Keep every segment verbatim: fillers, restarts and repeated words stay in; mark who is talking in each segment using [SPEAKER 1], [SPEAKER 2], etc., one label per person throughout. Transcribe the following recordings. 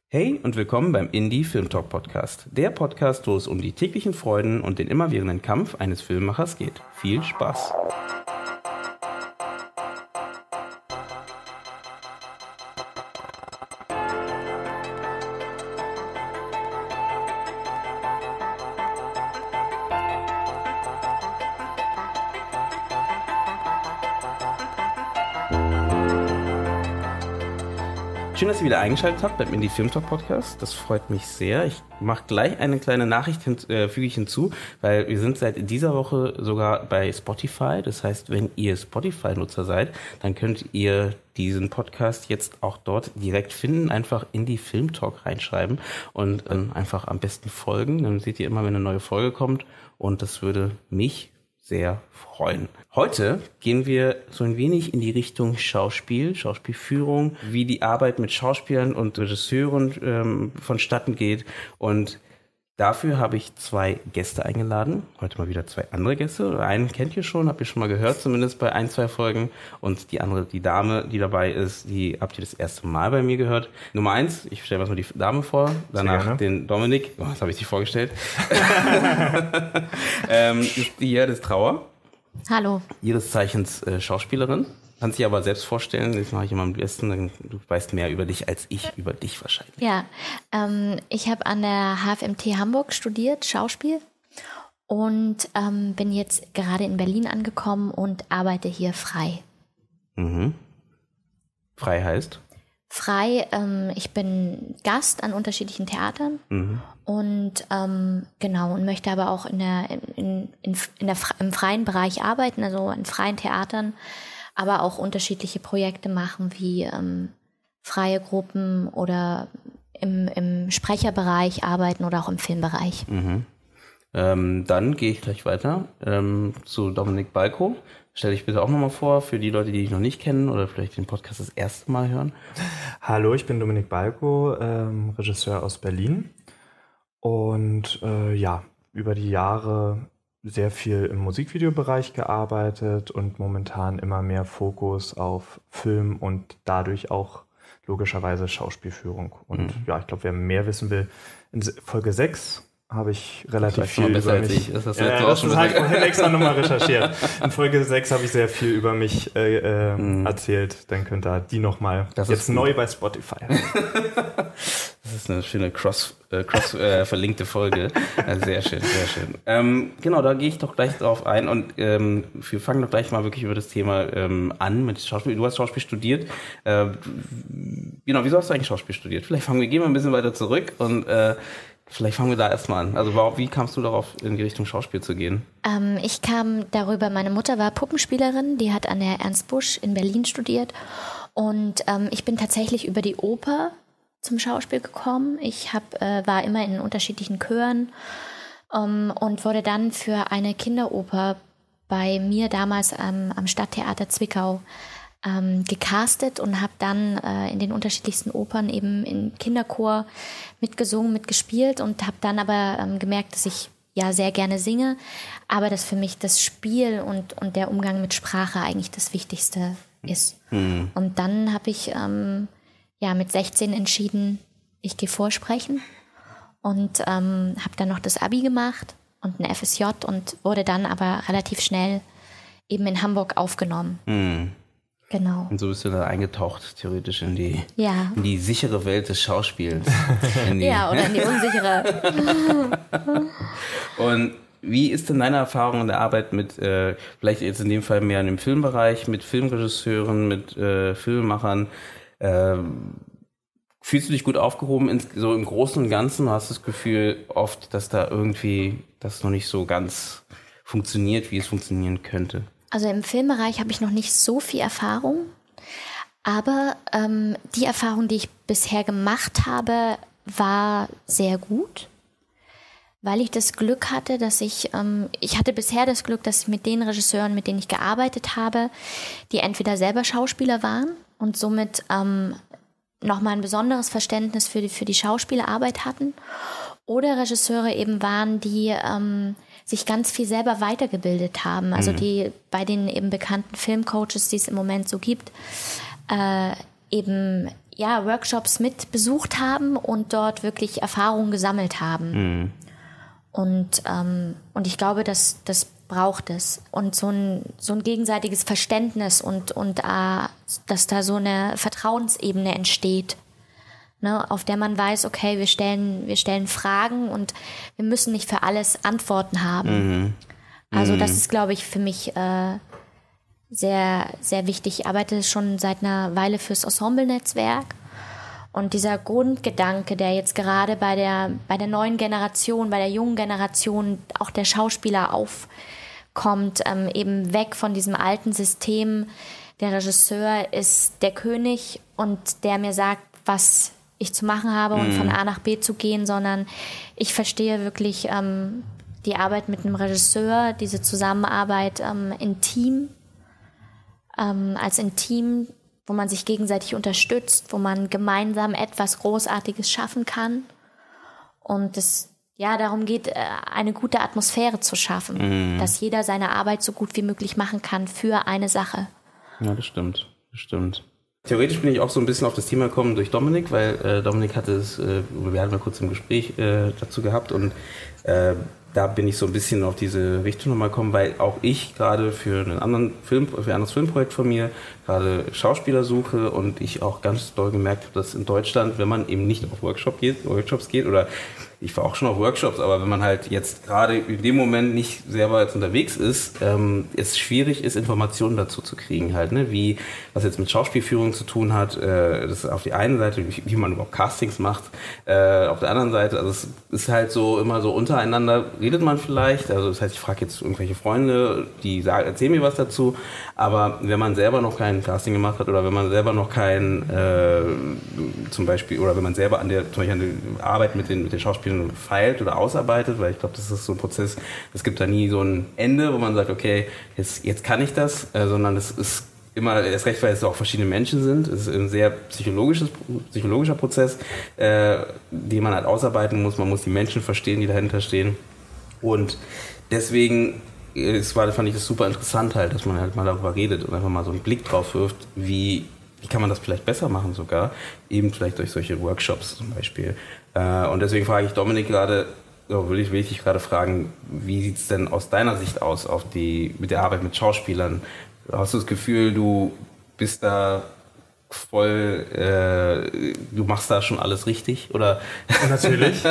[SPEAKER 1] Hey und willkommen beim Indie Film Talk Podcast. Der Podcast, wo es um die täglichen Freuden und den immerwährenden Kampf eines Filmemachers geht. Viel Spaß! Schön, dass ihr wieder eingeschaltet habt beim Indie Film Talk Podcast. Das freut mich sehr. Ich mache gleich eine kleine Nachricht hin, äh, füge ich hinzu, weil wir sind seit dieser Woche sogar bei Spotify. Das heißt, wenn ihr Spotify-Nutzer seid, dann könnt ihr diesen Podcast jetzt auch dort direkt finden. Einfach Indie Film Talk reinschreiben und ähm, einfach am besten folgen. Dann seht ihr immer, wenn eine neue Folge kommt. Und das würde mich sehr freuen. Heute gehen wir so ein wenig in die Richtung Schauspiel, Schauspielführung, wie die Arbeit mit Schauspielern und Regisseuren ähm, vonstatten geht. Und dafür habe ich zwei Gäste eingeladen. Heute mal wieder zwei andere Gäste. Einen kennt ihr schon, habt ihr schon mal gehört, zumindest bei ein, zwei Folgen. Und die andere, die Dame, die dabei ist, die habt ihr das erste Mal bei mir gehört. Nummer eins, ich stelle mal die Dame vor, danach den Dominik. Oh, das habe ich sich vorgestellt. ähm, ist die Iris Trauer.
[SPEAKER 2] Hallo.
[SPEAKER 1] Ihres Zeichens äh, Schauspielerin. Kannst dich aber selbst vorstellen, das mache ich immer am besten, dann, du weißt mehr über dich als ich über dich wahrscheinlich.
[SPEAKER 2] Ja, ähm, ich habe an der H F M T Hamburg studiert, Schauspiel, und ähm, bin jetzt gerade in Berlin angekommen und arbeite hier frei.
[SPEAKER 1] Mhm. Frei heißt?
[SPEAKER 2] Frei, ähm, ich bin Gast an unterschiedlichen Theatern mhm. und ähm, genau und möchte aber auch in der, in, in, in der, im freien Bereich arbeiten, also in freien Theatern, aber auch unterschiedliche Projekte machen, wie ähm, freie Gruppen oder im, im Sprecherbereich arbeiten oder auch im Filmbereich.
[SPEAKER 1] Mhm. Ähm, dann gehe ich gleich weiter ähm, zu Dominik Balko. Stell dich bitte auch nochmal vor, für die Leute, die dich noch nicht kennen oder vielleicht den Podcast das erste Mal hören.
[SPEAKER 3] Hallo, ich bin Dominik Balko, ähm, Regisseur aus Berlin und äh, ja, über die Jahre sehr viel im Musikvideobereich gearbeitet und momentan immer mehr Fokus auf Film und dadurch auch logischerweise Schauspielführung. Und mhm. ja, ich glaube, wer mehr wissen will, in Folge sechs habe ich relativ viel über mich... Ich. Das hast du ja, das habe ich vorhin extra nochmal recherchiert. In Folge sechs habe ich sehr viel über mich äh, äh, mhm. erzählt. Dann könnt ihr die nochmal jetzt neu bei Spotify.
[SPEAKER 1] Das ist eine schöne cross, äh, cross äh, verlinkte Folge. Sehr schön, sehr schön. Ähm, genau, da gehe ich doch gleich drauf ein und ähm, wir fangen doch gleich mal wirklich über das Thema ähm, an mit Schauspiel. Du hast Schauspiel studiert. Äh, genau, wieso hast du eigentlich Schauspiel studiert? Vielleicht fangen wir, gehen wir ein bisschen weiter zurück und äh, vielleicht fangen wir da erstmal an. Also wie kamst du darauf, in die Richtung Schauspiel zu gehen?
[SPEAKER 2] Ähm, ich kam darüber, meine Mutter war Puppenspielerin, die hat an der Ernst Busch in Berlin studiert und ähm, ich bin tatsächlich über die Oper zum Schauspiel gekommen. Ich hab, äh, war immer in unterschiedlichen Chören ähm, und wurde dann für eine Kinderoper bei mir damals ähm, am Stadttheater Zwickau Ähm, gecastet und habe dann äh, in den unterschiedlichsten Opern eben im Kinderchor mitgesungen, mitgespielt und habe dann aber ähm, gemerkt, dass ich ja sehr gerne singe, aber dass für mich das Spiel und, und der Umgang mit Sprache eigentlich das Wichtigste ist. Mhm. Und dann habe ich ähm, ja mit sechzehn entschieden, ich gehe vorsprechen und ähm, habe dann noch das Abi gemacht und ein F S J und wurde dann aber relativ schnell eben in Hamburg aufgenommen. Mhm. Genau.
[SPEAKER 1] Und so bist du da eingetaucht, theoretisch, in die,
[SPEAKER 2] ja.
[SPEAKER 1] in die sichere Welt des Schauspiels.
[SPEAKER 2] In die ja, oder in die unsichere.
[SPEAKER 1] Und wie ist denn deine Erfahrung in der Arbeit mit, äh, vielleicht jetzt in dem Fall mehr in dem Filmbereich, mit Filmregisseuren, mit äh, Filmemachern? Äh, fühlst du dich gut aufgehoben, ins, so im Großen und Ganzen? Hast du das Gefühl oft, dass da irgendwie das noch nicht so ganz funktioniert, wie es funktionieren könnte?
[SPEAKER 2] Also im Filmbereich habe ich noch nicht so viel Erfahrung, aber ähm, die Erfahrung, die ich bisher gemacht habe, war sehr gut, weil ich das Glück hatte, dass ich, ähm, ich hatte bisher das Glück, dass ich mit den Regisseuren, mit denen ich gearbeitet habe, die entweder selber Schauspieler waren und somit ähm, nochmal ein besonderes Verständnis für die, für die Schauspielerarbeit hatten oder Regisseure eben waren, die ähm, sich ganz viel selber weitergebildet haben. Also die bei den eben bekannten Filmcoaches, die es im Moment so gibt, äh, eben ja, Workshops mit besucht haben und dort wirklich Erfahrungen gesammelt haben. Mhm. Und, ähm, und ich glaube, dass das braucht es. Und so ein, so ein gegenseitiges Verständnis und, und äh, dass da so eine Vertrauensebene entsteht, ne, auf der man weiß, okay, wir stellen, wir stellen Fragen und wir müssen nicht für alles Antworten haben. Mhm. Also das ist, glaube ich, für mich äh, sehr, sehr wichtig. Ich arbeite schon seit einer Weile fürs Ensemble-Netzwerk. Und dieser Grundgedanke, der jetzt gerade bei der, bei der neuen Generation, bei der jungen Generation auch der Schauspieler aufkommt, ähm, eben weg von diesem alten System, der Regisseur ist der König und der mir sagt, was ich zu machen habe und von A nach B zu gehen, sondern ich verstehe wirklich ähm, die Arbeit mit einem Regisseur, diese Zusammenarbeit ähm, in Team, ähm, als in Team, wo man sich gegenseitig unterstützt, wo man gemeinsam etwas Großartiges schaffen kann. Und es ja darum geht, eine gute Atmosphäre zu schaffen, mhm. dass jeder seine Arbeit so gut wie möglich machen kann für eine Sache.
[SPEAKER 1] Ja, das stimmt, das stimmt. Theoretisch bin ich auch so ein bisschen auf das Thema gekommen durch Dominik, weil äh, Dominik hatte es, äh, wir hatten mal kurz im Gespräch äh, dazu gehabt und äh, da bin ich so ein bisschen auf diese Richtung nochmal gekommen, weil auch ich gerade für einen anderen Film, für ein anderes Filmprojekt von mir gerade Schauspieler suche und ich auch ganz doll gemerkt habe, dass in Deutschland, wenn man eben nicht auf Workshop geht, Workshops geht oder ich war auch schon auf Workshops, aber wenn man halt jetzt gerade in dem Moment nicht selber jetzt unterwegs ist, ähm, es schwierig ist, Informationen dazu zu kriegen halt, ne? Wie, was jetzt mit Schauspielführung zu tun hat, äh, das ist auf die einen Seite, wie, wie man überhaupt Castings macht, äh, auf der anderen Seite, also es ist halt so immer so untereinander redet man vielleicht, also das heißt, ich frage jetzt irgendwelche Freunde, die sagen, erzählen mir was dazu, aber wenn man selber noch kein Casting gemacht hat oder wenn man selber noch kein, äh, zum Beispiel, oder wenn man selber an der, zum Beispiel an der Arbeit mit den, mit den Schauspielern feilt oder ausarbeitet, weil ich glaube, das ist so ein Prozess, es gibt da nie so ein Ende, wo man sagt, okay, jetzt, jetzt kann ich das, äh, sondern es ist immer, erst recht, weil es auch verschiedene Menschen sind, es ist ein sehr psychologisches, psychologischer Prozess, äh, den man halt ausarbeiten muss, man muss die Menschen verstehen, die dahinter stehen und deswegen es war, fand ich das super interessant halt, dass man halt mal darüber redet und einfach mal so einen Blick drauf wirft, wie Wie kann man das vielleicht besser machen sogar? Eben vielleicht durch solche Workshops zum Beispiel. Und deswegen frage ich Dominik gerade, will ich, will ich dich gerade fragen, wie sieht es denn aus deiner Sicht aus auf die, mit der Arbeit mit Schauspielern? Hast du das Gefühl, du bist da voll, äh, du machst da schon alles richtig? Oder?
[SPEAKER 3] Natürlich.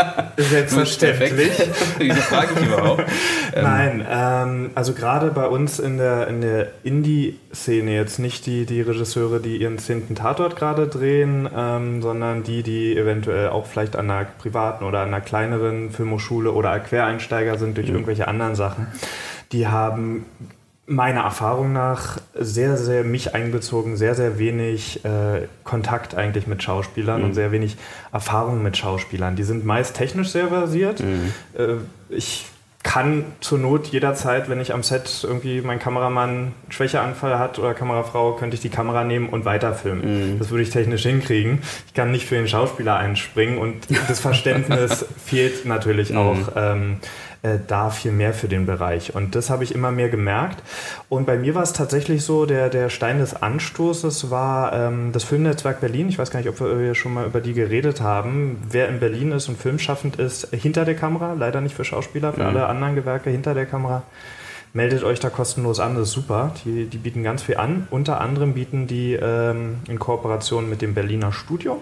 [SPEAKER 3] Selbstverständlich.
[SPEAKER 1] Wieso frage ich überhaupt?
[SPEAKER 3] Nein, ähm, also gerade bei uns in der, in der Indie-Szene, jetzt nicht die, die Regisseure, die ihren zehnten Tatort gerade drehen, ähm, sondern die, die eventuell auch vielleicht an einer privaten oder an einer kleineren Filmhochschule oder Quereinsteiger sind durch mhm. irgendwelche anderen Sachen, die haben meiner Erfahrung nach sehr, sehr mich einbezogen, sehr, sehr wenig äh, Kontakt eigentlich mit Schauspielern mhm. und sehr wenig Erfahrung mit Schauspielern. Die sind meist technisch sehr versiert. Mhm. Äh, ich kann zur Not jederzeit, wenn ich am Set irgendwie mein Kameramann einen Schwächeanfall hat oder Kamerafrau, könnte ich die Kamera nehmen und weiterfilmen. Mhm. Das würde ich technisch hinkriegen. Ich kann nicht für den Schauspieler einspringen und das Verständnis fehlt natürlich mhm. auch ähm, äh, da viel mehr für den Bereich. Und das habe ich immer mehr gemerkt. Und bei mir war es tatsächlich so, der, der Stein des Anstoßes war ähm, das Filmnetzwerk Berlin. Ich weiß gar nicht, ob wir schon mal über die geredet haben. Wer in Berlin ist und filmschaffend ist, hinter der Kamera, leider nicht für Schauspieler, für mhm. alle anderen Gewerke hinter der Kamera, meldet euch da kostenlos an, das ist super. Die, die bieten ganz viel an. Unter anderem bieten die ähm, in Kooperation mit dem Berliner Studio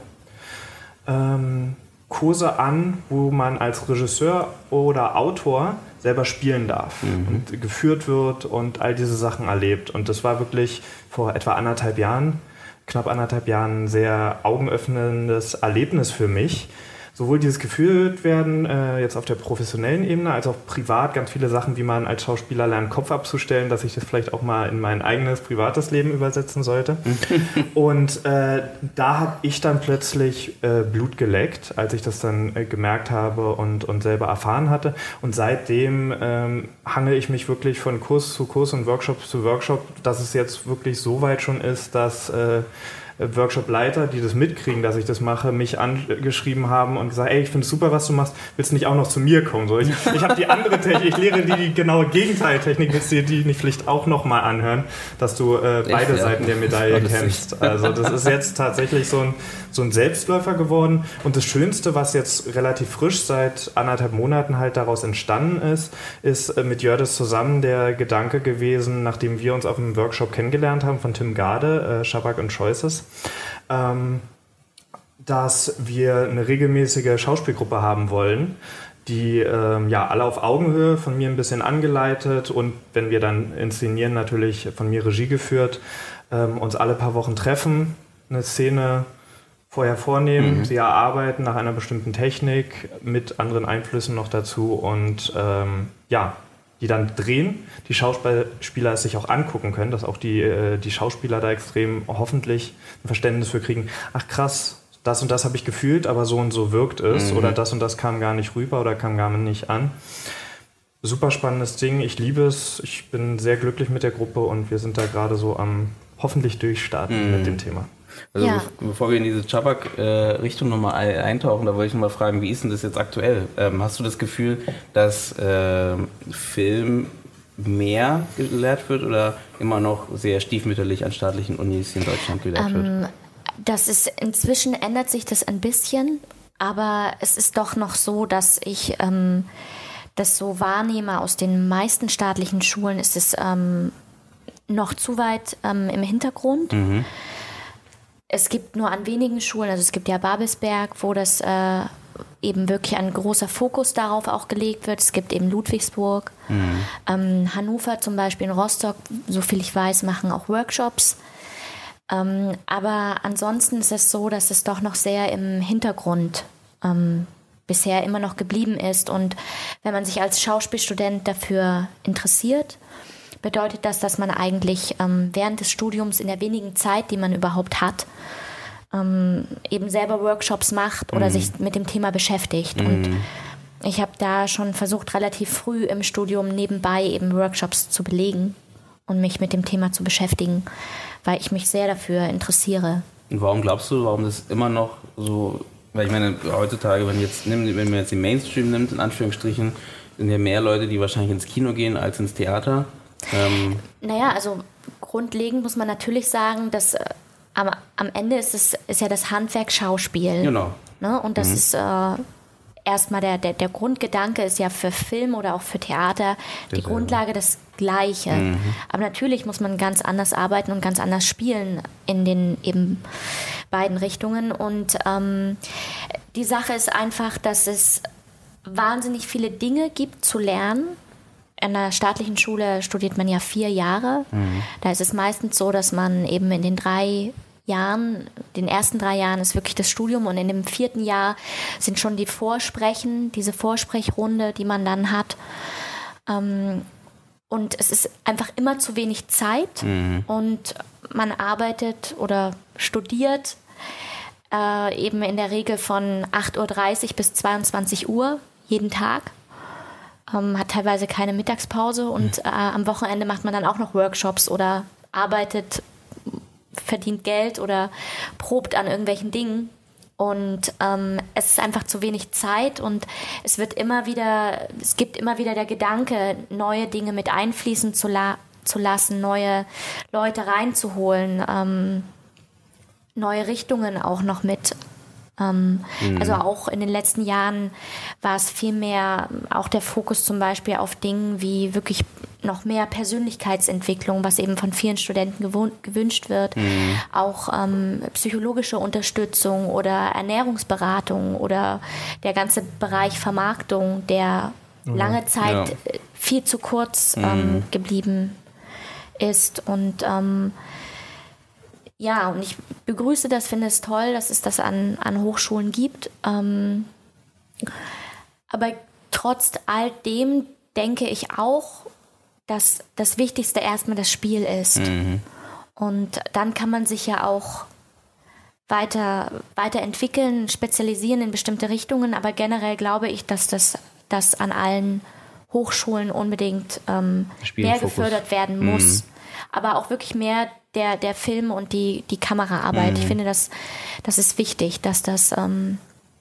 [SPEAKER 3] ähm, Kurse an, wo man als Regisseur oder Autor selber spielen darf mhm. und geführt wird und all diese Sachen erlebt. Und das war wirklich vor etwa anderthalb Jahren, knapp anderthalb Jahren ein sehr augenöffnendes Erlebnis für mich. Sowohl dieses geführt werden, äh, jetzt auf der professionellen Ebene, als auch privat ganz viele Sachen, wie man als Schauspieler lernt, Kopf abzustellen, dass ich das vielleicht auch mal in mein eigenes privates Leben übersetzen sollte. Und äh, da habe ich dann plötzlich äh, Blut geleckt, als ich das dann äh, gemerkt habe und, und selber erfahren hatte. Und seitdem ähm, hangel ich mich wirklich von Kurs zu Kurs und Workshop zu Workshop, dass es jetzt wirklich so weit schon ist, dass äh, Workshop-Leiter, die das mitkriegen, dass ich das mache, mich angeschrieben haben und gesagt, ey, ich finde es super, was du machst, willst du nicht auch noch zu mir kommen? So, ich ich habe die andere Technik, ich lehre die, die genaue Gegenteiltechnik, willst du dir die nicht vielleicht auch nochmal anhören, dass du äh, beide ja. Seiten der Medaille kennst. Also das ist jetzt tatsächlich so ein, so ein Selbstläufer geworden und das Schönste, was jetzt relativ frisch seit anderthalb Monaten halt daraus entstanden ist, ist äh, mit Jördis zusammen der Gedanke gewesen, nachdem wir uns auf einem Workshop kennengelernt haben von Tim Gade, äh, Schabak und Choices, ähm, dass wir eine regelmäßige Schauspielgruppe haben wollen, die ähm, ja alle auf Augenhöhe, von mir ein bisschen angeleitet und wenn wir dann inszenieren, natürlich von mir Regie geführt, ähm, uns alle paar Wochen treffen, eine Szene vorher vornehmen, mhm. sie erarbeiten nach einer bestimmten Technik mit anderen Einflüssen noch dazu und ähm, ja, die dann drehen, die Schauspieler es sich auch angucken können, dass auch die, äh, die Schauspieler da extrem hoffentlich ein Verständnis für kriegen, ach krass, das und das habe ich gefühlt, aber so und so wirkt es mhm. oder das und das kam gar nicht rüber oder kam gar nicht an. Super spannendes Ding, ich liebe es, ich bin sehr glücklich mit der Gruppe und wir sind da gerade so am hoffentlich durchstarten mhm. mit dem Thema.
[SPEAKER 1] Also
[SPEAKER 2] ja.
[SPEAKER 1] bevor wir in diese Schabak-Richtung äh, nochmal eintauchen, da wollte ich nochmal fragen, wie ist denn das jetzt aktuell? Ähm, hast du das Gefühl, dass äh, Film mehr gelehrt wird oder immer noch sehr stiefmütterlich an staatlichen Unis in Deutschland gelehrt ähm, wird?
[SPEAKER 2] Das ist, inzwischen ändert sich das ein bisschen, aber es ist doch noch so, dass ich ähm, das so wahrnehme, aus den meisten staatlichen Schulen ist es ähm, noch zu weit ähm, im Hintergrund. Mhm. Es gibt nur an wenigen Schulen, also es gibt ja Babelsberg, wo das äh, eben wirklich ein großer Fokus darauf auch gelegt wird. Es gibt eben Ludwigsburg, mhm. ähm, Hannover zum Beispiel, in Rostock, so viel ich weiß, machen auch Workshops. Ähm, aber ansonsten ist es so, dass es doch noch sehr im Hintergrund ähm, bisher immer noch geblieben ist. Und wenn man sich als Schauspielstudent dafür interessiert, bedeutet das, dass man eigentlich ähm, während des Studiums in der wenigen Zeit, die man überhaupt hat, ähm, eben selber Workshops macht oder mhm. sich mit dem Thema beschäftigt. Mhm. Und ich habe da schon versucht, relativ früh im Studium nebenbei eben Workshops zu belegen und mich mit dem Thema zu beschäftigen, weil ich mich sehr dafür interessiere.
[SPEAKER 1] Und warum glaubst du, warum das immer noch so, weil ich meine, heutzutage, wenn, jetzt, wenn man jetzt den Mainstream nimmt, in Anführungsstrichen, sind ja mehr Leute, die wahrscheinlich ins Kino gehen als ins Theater. Ähm.
[SPEAKER 2] Naja, also grundlegend muss man natürlich sagen, dass äh, am, am Ende ist es ist ja das Handwerk Schauspiel.
[SPEAKER 1] Genau.
[SPEAKER 2] Ne? Und das mhm. ist äh, erstmal der, der, der Grundgedanke ist ja für Film oder auch für Theater die das Grundlage das Gleiche. Mhm. Aber natürlich muss man ganz anders arbeiten und ganz anders spielen in den eben beiden Richtungen. Und ähm, die Sache ist einfach, dass es wahnsinnig viele Dinge gibt zu lernen. In einer staatlichen Schule studiert man ja vier Jahre. Mhm. Da ist es meistens so, dass man eben in den drei Jahren, den ersten drei Jahren ist wirklich das Studium und in dem vierten Jahr sind schon die Vorsprechen, diese Vorsprechrunde, die man dann hat. Und es ist einfach immer zu wenig Zeit mhm. und man arbeitet oder studiert äh, eben in der Regel von acht Uhr dreißig bis zweiundzwanzig Uhr jeden Tag. Ähm, hat teilweise keine Mittagspause und äh, am Wochenende macht man dann auch noch Workshops oder arbeitet, verdient Geld oder probt an irgendwelchen Dingen. Und ähm, es ist einfach zu wenig Zeit und es wird immer wieder, es gibt immer wieder der Gedanke, neue Dinge mit einfließen zu, la- zu lassen, neue Leute reinzuholen, ähm, neue Richtungen auch noch mit. Ähm, mhm. Also auch in den letzten Jahren war es viel mehr auch der Fokus zum Beispiel auf Dingen wie wirklich noch mehr Persönlichkeitsentwicklung, was eben von vielen Studenten gewohnt, gewünscht wird. Mhm. Auch ähm, psychologische Unterstützung oder Ernährungsberatung oder der ganze Bereich Vermarktung, der mhm. lange Zeit ja. viel zu kurz ähm, mhm. geblieben ist. Und ähm, ja, und ich begrüße das, finde es toll, dass es das an, an Hochschulen gibt. Ähm, aber trotz all dem denke ich auch, dass das Wichtigste erstmal das Spiel ist. Mhm. Und dann kann man sich ja auch weiter, weiterentwickeln, spezialisieren in bestimmte Richtungen. Aber generell glaube ich, dass das dass an allen Hochschulen unbedingt ähm, mehr gefördert werden muss. Mhm. Aber auch wirklich mehr der, der Film und die, die Kameraarbeit. Mhm. Ich finde, das, das ist wichtig, dass das ähm,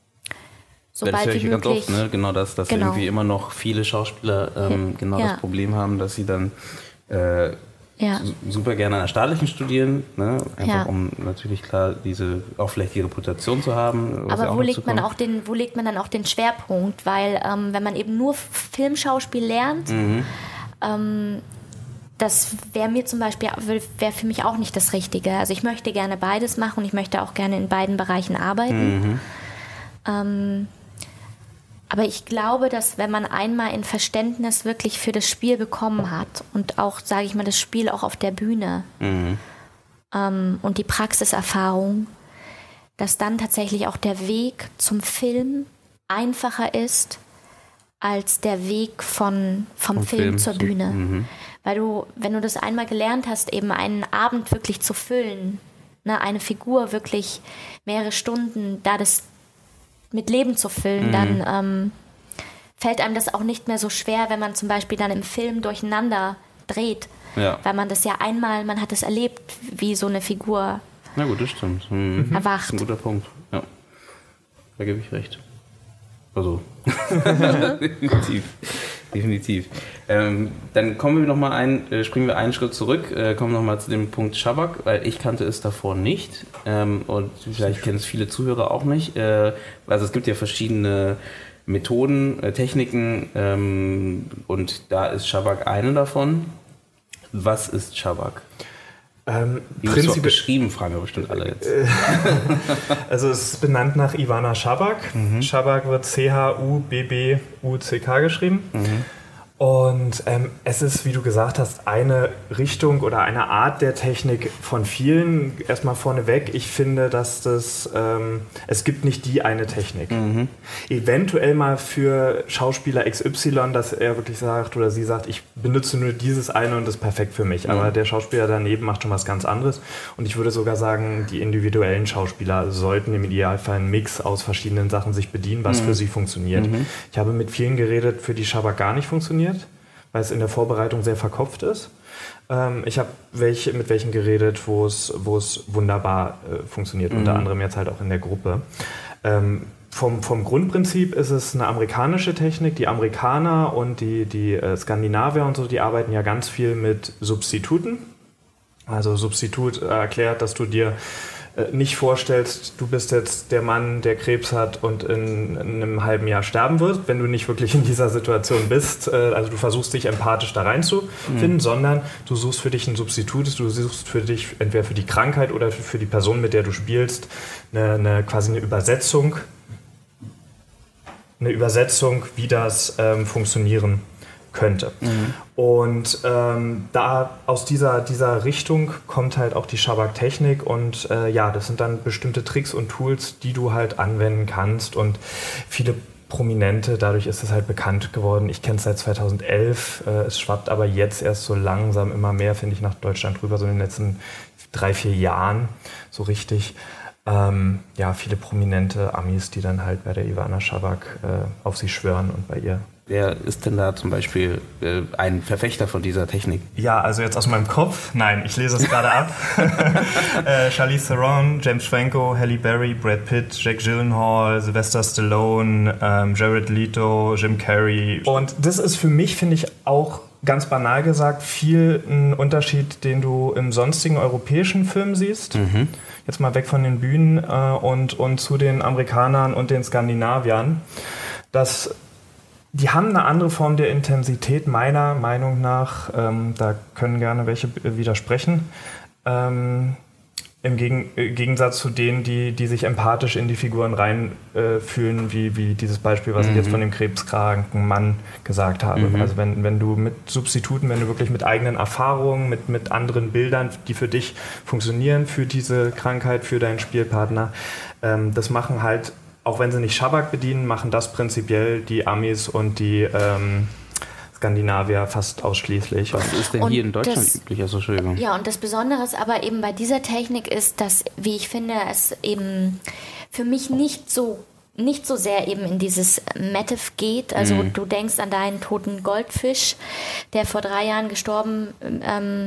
[SPEAKER 2] so
[SPEAKER 1] ja, das
[SPEAKER 2] bald wie
[SPEAKER 1] ganz
[SPEAKER 2] möglich...
[SPEAKER 1] Oft, ne? Genau das, dass genau. irgendwie immer noch viele Schauspieler ähm, genau ja. das Problem haben, dass sie dann äh, ja. super gerne an der staatlichen studieren, ne? Einfach ja. um natürlich klar diese auch vielleicht die Reputation zu haben.
[SPEAKER 2] Aber wo legt man auch den, wo legt man dann auch den Schwerpunkt? Weil ähm, wenn man eben nur Filmschauspiel lernt, mhm. ähm, das wäre mir zum Beispiel, wäre für mich auch nicht das Richtige. Also ich möchte gerne beides machen und ich möchte auch gerne in beiden Bereichen arbeiten. Mhm. Ähm, aber ich glaube, dass wenn man einmal ein Verständnis wirklich für das Spiel bekommen hat und auch, sage ich mal, das Spiel auch auf der Bühne mhm. ähm, und die Praxiserfahrung, dass dann tatsächlich auch der Weg zum Film einfacher ist als der Weg von, vom, vom Film, Film zur zu, Bühne. Mhm. Weil du, wenn du das einmal gelernt hast, eben einen Abend wirklich zu füllen, ne, eine Figur wirklich mehrere Stunden da das mit Leben zu füllen, mhm. dann ähm, fällt einem das auch nicht mehr so schwer, wenn man zum Beispiel dann im Film durcheinander dreht. Ja. Weil man das ja einmal, man hat es erlebt, wie so eine Figur
[SPEAKER 1] Na gut, das stimmt. Mhm.
[SPEAKER 2] erwacht.
[SPEAKER 1] Das ist ein guter Punkt. Ja, da gebe ich recht. Also, definitiv. Definitiv. Ähm, dann kommen wir noch mal ein, äh, springen wir einen Schritt zurück, äh, kommen noch mal zu dem Punkt Schabak, weil ich kannte es davor nicht ähm, und vielleicht kennen es viele Zuhörer auch nicht. Äh, also es gibt ja verschiedene Methoden, äh, Techniken ähm, und da ist Schabak eine davon. Was ist Schabak?
[SPEAKER 3] Ähm,
[SPEAKER 1] Wie ist es beschrieben, fragen wir bestimmt alle jetzt.
[SPEAKER 3] Also es ist benannt nach Ivana Schabak. Mhm. Schabak wird C H U B B U C K geschrieben. Mhm. Und ähm, es ist, wie du gesagt hast, eine Richtung oder eine Art der Technik von vielen. Erstmal vorneweg, ich finde, dass das, ähm, es gibt nicht die eine Technik. Mhm. Eventuell mal für Schauspieler X Y, dass er wirklich sagt oder sie sagt, ich benutze nur dieses eine und das ist perfekt für mich. Mhm. Aber der Schauspieler daneben macht schon was ganz anderes. Und ich würde sogar sagen, die individuellen Schauspieler sollten im Idealfall einen Mix aus verschiedenen Sachen sich bedienen, was mhm. für sie funktioniert. Mhm. Ich habe mit vielen geredet, für die Schabak gar nicht funktioniert, weil es in der Vorbereitung sehr verkopft ist. Ähm, ich habe welche, mit welchen geredet, wo es, wo es wunderbar äh, funktioniert, mhm. unter anderem jetzt halt auch in der Gruppe. Ähm, vom, vom Grundprinzip ist es eine amerikanische Technik. Die Amerikaner und die, die äh, Skandinavier und so, die arbeiten ja ganz viel mit Substituten. Also Substitut äh, erklärt, dass du dir nicht vorstellst, du bist jetzt der Mann, der Krebs hat und in, in einem halben Jahr sterben wird, wenn du nicht wirklich in dieser Situation bist. Also du versuchst dich empathisch da reinzufinden, mhm. sondern du suchst für dich ein Substitut, du suchst für dich entweder für die Krankheit oder für die Person, mit der du spielst, eine, eine quasi eine Übersetzung, eine Übersetzung, wie das ähm, funktionieren könnte. Mhm. Und ähm, da aus dieser, dieser Richtung kommt halt auch die Schabak-Technik und äh, ja, das sind dann bestimmte Tricks und Tools, die du halt anwenden kannst und viele Prominente, dadurch ist es halt bekannt geworden. Ich kenne es seit zweitausendelf, äh, es schwappt aber jetzt erst so langsam immer mehr, finde ich, nach Deutschland rüber, so in den letzten drei, vier Jahren so richtig. Ähm, ja, viele prominente Amis, die dann halt bei der Ivana Schabak äh, auf sie schwören und bei ihr.
[SPEAKER 1] Wer ist denn da zum Beispiel äh, ein Verfechter von dieser Technik?
[SPEAKER 3] Ja, also jetzt aus meinem Kopf, nein, ich lese es gerade ab. äh, Charlize Theron, James Franco, Halle Berry, Brad Pitt, Jake Gyllenhaal, Sylvester Stallone, ähm, Jared Leto, Jim Carrey. Und das ist für mich, finde ich, auch ganz banal gesagt, viel ein Unterschied, den du im sonstigen europäischen Film siehst. Mhm. Jetzt mal weg von den Bühnen äh, und, und zu den Amerikanern und den Skandinaviern. Dass die haben eine andere Form der Intensität, meiner Meinung nach. Ähm, da können gerne welche widersprechen. Ähm, Im Gegen- Gegensatz zu denen, die, die sich empathisch in die Figuren reinfühlen, äh, wie, wie dieses Beispiel, was mhm. ich jetzt von dem krebskranken Mann gesagt habe. Mhm. Also wenn, wenn du mit Substituten, wenn du wirklich mit eigenen Erfahrungen, mit, mit anderen Bildern, die für dich funktionieren, für diese Krankheit, für deinen Spielpartner, ähm, das machen halt, auch wenn sie nicht Schabak bedienen, machen das prinzipiell die Amis und die ähm, Skandinavier fast ausschließlich.
[SPEAKER 1] Was ist denn
[SPEAKER 2] und
[SPEAKER 1] hier in Deutschland
[SPEAKER 2] das,
[SPEAKER 1] üblich? Also, Entschuldigung.
[SPEAKER 2] Ja, und das Besondere ist aber eben bei dieser Technik ist, dass, wie ich finde, es eben für mich nicht so, nicht so sehr eben in dieses Mative geht. Also mhm. du denkst an deinen toten Goldfisch, der vor drei Jahren gestorben ähm,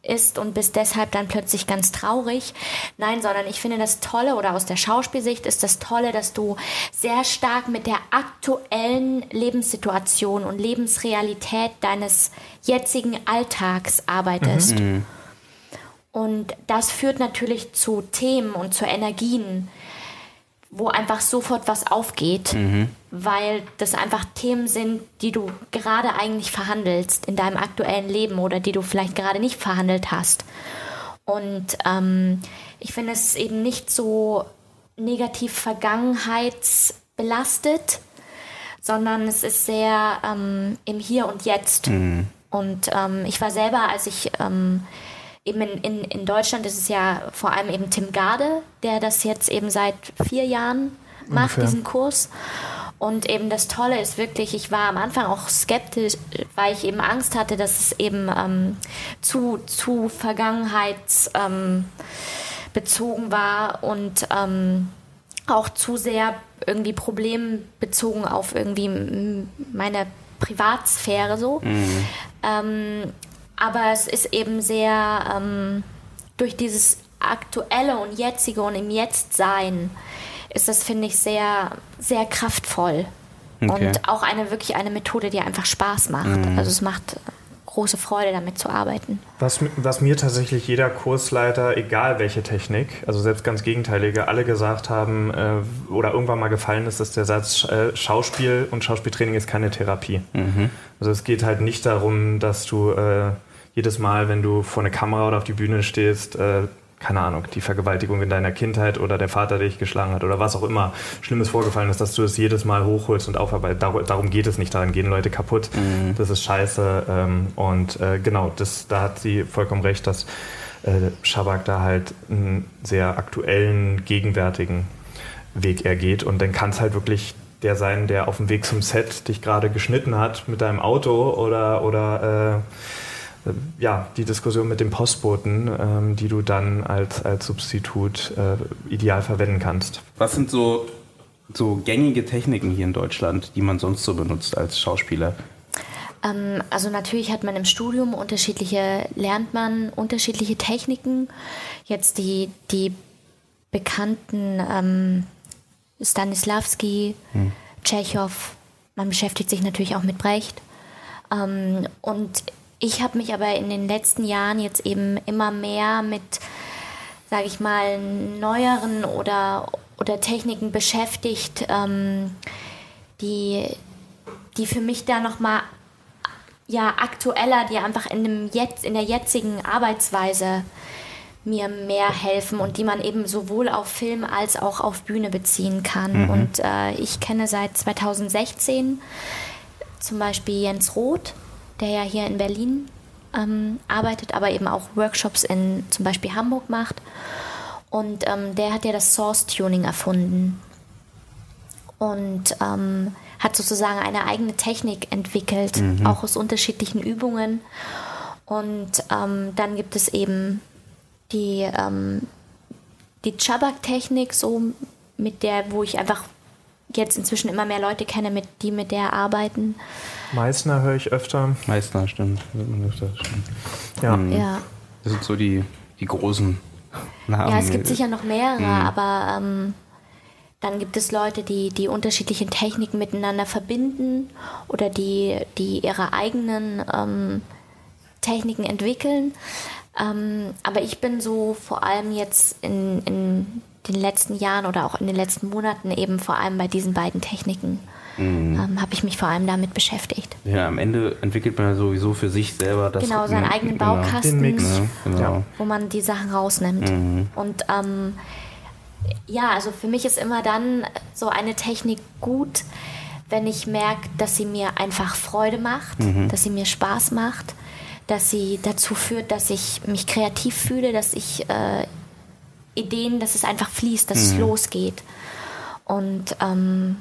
[SPEAKER 2] ist und bist deshalb dann plötzlich ganz traurig. Nein, sondern ich finde das Tolle, oder aus der Schauspielsicht ist das Tolle, dass du sehr stark mit der aktuellen Lebenssituation und Lebensrealität deines jetzigen Alltags arbeitest. Mhm. Und das führt natürlich zu Themen und zu Energien, wo einfach sofort was aufgeht, mhm. weil das einfach Themen sind, die du gerade eigentlich verhandelst in deinem aktuellen Leben oder die du vielleicht gerade nicht verhandelt hast. Und ähm, ich finde es eben nicht so negativ vergangenheitsbelastet, sondern es ist sehr ähm, im Hier und Jetzt. Mhm. Und ähm, ich war selber, als ich... Ähm, Eben in, in, in Deutschland ist es ja vor allem eben Tim Gade, der das jetzt eben seit vier Jahren macht, ungefähr, diesen Kurs. Und eben das Tolle ist wirklich, ich war am Anfang auch skeptisch, weil ich eben Angst hatte, dass es eben ähm, zu, zu vergangenheitsbezogen ähm, war und ähm, auch zu sehr irgendwie problembezogen auf irgendwie meine Privatsphäre so. Mhm. Ähm, Aber es ist eben sehr ähm, durch dieses Aktuelle und Jetzige und im Jetzt-Sein ist das, finde ich, sehr, sehr kraftvoll. Okay. Und auch eine wirklich eine Methode, die einfach Spaß macht. Mhm. Also es macht große Freude, damit zu arbeiten.
[SPEAKER 3] Was, was mir tatsächlich jeder Kursleiter, egal welche Technik, also selbst ganz Gegenteilige, alle gesagt haben äh, oder irgendwann mal gefallen ist, ist der Satz, äh, Schauspiel und Schauspieltraining ist keine Therapie. Mhm. Also es geht halt nicht darum, dass du äh, jedes Mal, wenn du vor eine Kamera oder auf die Bühne stehst, äh, keine Ahnung, die Vergewaltigung in deiner Kindheit oder der Vater, der dich geschlagen hat oder was auch immer Schlimmes vorgefallen ist, dass du es jedes Mal hochholst und aufarbeitest. Dar- darum geht es nicht, daran gehen Leute kaputt. Mhm. Das ist scheiße. Ähm, und äh, genau, das, da hat sie vollkommen recht, dass äh, Schabak da halt einen sehr aktuellen, gegenwärtigen Weg ergeht. Und dann kann es halt wirklich der sein, der auf dem Weg zum Set dich gerade geschnitten hat mit deinem Auto oder, oder äh, ja, die Diskussion mit dem Postboten, ähm, die du dann als, als Substitut äh, ideal verwenden kannst.
[SPEAKER 1] Was sind so, so gängige Techniken hier in Deutschland, die man sonst so benutzt als Schauspieler?
[SPEAKER 2] Ähm, also natürlich hat man im Studium unterschiedliche, lernt man unterschiedliche Techniken. Jetzt die, die bekannten ähm, Stanislavski, hm. Tschechow, man beschäftigt sich natürlich auch mit Brecht. Ähm, und ich habe mich aber in den letzten Jahren jetzt eben immer mehr mit, sage ich mal, neueren oder, oder Techniken beschäftigt, ähm, die, die für mich da nochmal ja, aktueller, die einfach in, dem jetzt, in der jetzigen Arbeitsweise mir mehr helfen und die man eben sowohl auf Film als auch auf Bühne beziehen kann. Mhm. Und äh, ich kenne seit zweitausendsechzehn zum Beispiel Jens Roth, der ja hier in Berlin ähm, arbeitet, aber eben auch Workshops in zum Beispiel Hamburg macht. Und ähm, der hat ja das Source-Tuning erfunden und ähm, hat sozusagen eine eigene Technik entwickelt, mhm. auch aus unterschiedlichen Übungen. Und ähm, dann gibt es eben die, ähm, die Schabak-Technik, so mit der, wo ich einfach jetzt inzwischen immer mehr Leute kenne, mit, die mit der arbeiten.
[SPEAKER 3] Meißner höre ich öfter.
[SPEAKER 1] Meißner, stimmt. Öfter, stimmt.
[SPEAKER 3] Ja.
[SPEAKER 1] Mhm.
[SPEAKER 2] ja.
[SPEAKER 1] Das sind so die, die großen Namen.
[SPEAKER 2] Ja, es gibt sicher noch mehrere, mhm. aber ähm, dann gibt es Leute, die die unterschiedlichen Techniken miteinander verbinden oder die, die ihre eigenen ähm, Techniken entwickeln. Ähm, aber ich bin so vor allem jetzt in, in den letzten Jahren oder auch in den letzten Monaten eben vor allem bei diesen beiden Techniken mhm. ähm, habe ich mich vor allem damit beschäftigt.
[SPEAKER 1] Ja, am Ende entwickelt man ja sowieso für sich selber das.
[SPEAKER 2] Genau, seinen eigenen Baukasten,
[SPEAKER 3] den Mix.
[SPEAKER 1] Ja, genau.
[SPEAKER 3] Ja.
[SPEAKER 2] wo man die Sachen rausnimmt. Mhm. Und ähm, ja, also für mich ist immer dann so eine Technik gut, wenn ich merke, dass sie mir einfach Freude macht, mhm. dass sie mir Spaß macht, dass sie dazu führt, dass ich mich kreativ fühle, dass ich äh, Ideen, dass es einfach fließt, dass mhm. es losgeht. Und, ähm,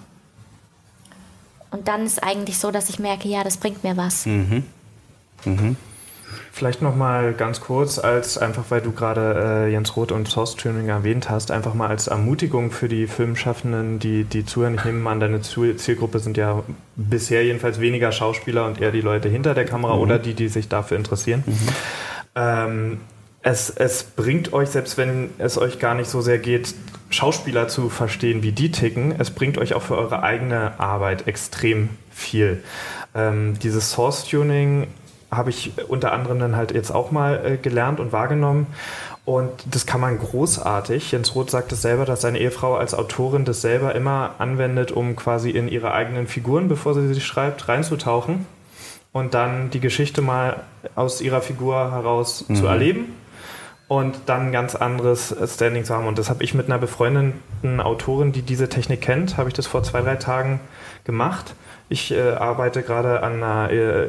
[SPEAKER 2] und dann ist eigentlich so, dass ich merke, ja, das bringt mir was.
[SPEAKER 1] Mhm. Mhm.
[SPEAKER 3] Vielleicht noch mal ganz kurz, als einfach, weil du gerade äh, Jens Roth und Source-Tuning erwähnt hast, einfach mal als Ermutigung für die Filmschaffenden, die, die zuhören. Ich nehme mal an, deine Zielgruppe sind ja bisher jedenfalls weniger Schauspieler und eher die Leute hinter der Kamera mhm. oder die, die sich dafür interessieren. Mhm. ähm, es, es bringt euch, selbst wenn es euch gar nicht so sehr geht, Schauspieler zu verstehen, wie die ticken, es bringt euch auch für eure eigene Arbeit extrem viel. Ähm, dieses Source-Tuning habe ich unter anderem dann halt jetzt auch mal äh, gelernt und wahrgenommen. Und das kann man großartig. Jens Roth sagt es selber, dass seine Ehefrau als Autorin das selber immer anwendet, um quasi in ihre eigenen Figuren, bevor sie sie schreibt, reinzutauchen und dann die Geschichte mal aus ihrer Figur heraus mhm. zu erleben und dann ein ganz anderes Standing zu haben. Und das habe ich mit einer befreundeten Autorin, die diese Technik kennt, habe ich das vor zwei, drei Tagen gemacht. Ich äh, arbeite gerade an einer äh,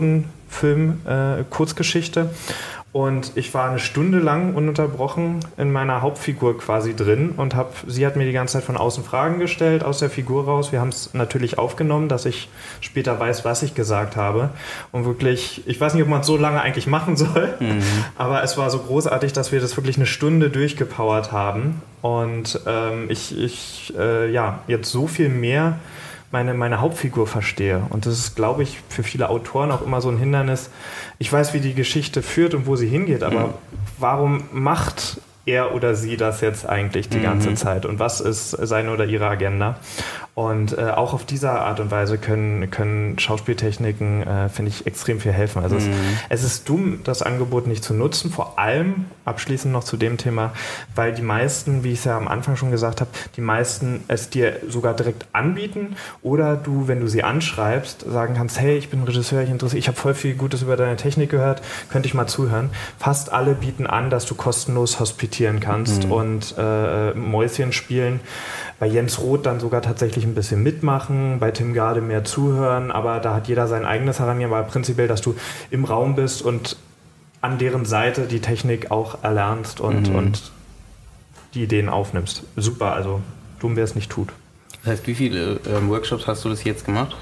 [SPEAKER 3] Episodenfilm-Kurzgeschichte äh, und ich war eine Stunde lang ununterbrochen in meiner Hauptfigur quasi drin und hab, sie hat mir die ganze Zeit von außen Fragen gestellt, aus der Figur raus. Wir haben es natürlich aufgenommen, dass ich später weiß, was ich gesagt habe. Und wirklich, ich weiß nicht, ob man es so lange eigentlich machen soll, mhm. aber es war so großartig, dass wir das wirklich eine Stunde durchgepowert haben. Und ähm, ich, ich äh, ja, jetzt so viel mehr Meine, meine Hauptfigur verstehe. Und das ist, glaube ich, für viele Autoren auch immer so ein Hindernis. Ich weiß, wie die Geschichte führt und wo sie hingeht, aber mhm. warum macht er oder sie das jetzt eigentlich die ganze mhm. Zeit? Und was ist seine oder ihre Agenda? Und äh, auch auf diese Art und Weise können, können Schauspieltechniken, äh, finde ich, extrem viel helfen. Also mhm. es, es ist dumm, das Angebot nicht zu nutzen, vor allem, abschließend noch zu dem Thema, weil die meisten, wie ich es ja am Anfang schon gesagt habe, die meisten es dir sogar direkt anbieten oder du, wenn du sie anschreibst, sagen kannst, hey, ich bin Regisseur, ich interessiere, ich habe voll viel Gutes über deine Technik gehört, könnte ich mal zuhören. Fast alle bieten an, dass du kostenlos hospitieren kannst mhm. und äh, Mäuschen spielen. Bei Jens Roth dann sogar tatsächlich ein bisschen mitmachen, bei Tim Gade mehr zuhören, aber da hat jeder sein eigenes Herangehen, aber prinzipiell, dass du im Raum bist und an deren Seite die Technik auch erlernst und, mhm. und die Ideen aufnimmst. Super, also dumm, wer es nicht tut.
[SPEAKER 1] Das heißt, wie viele ähm, Workshops hast du das jetzt gemacht?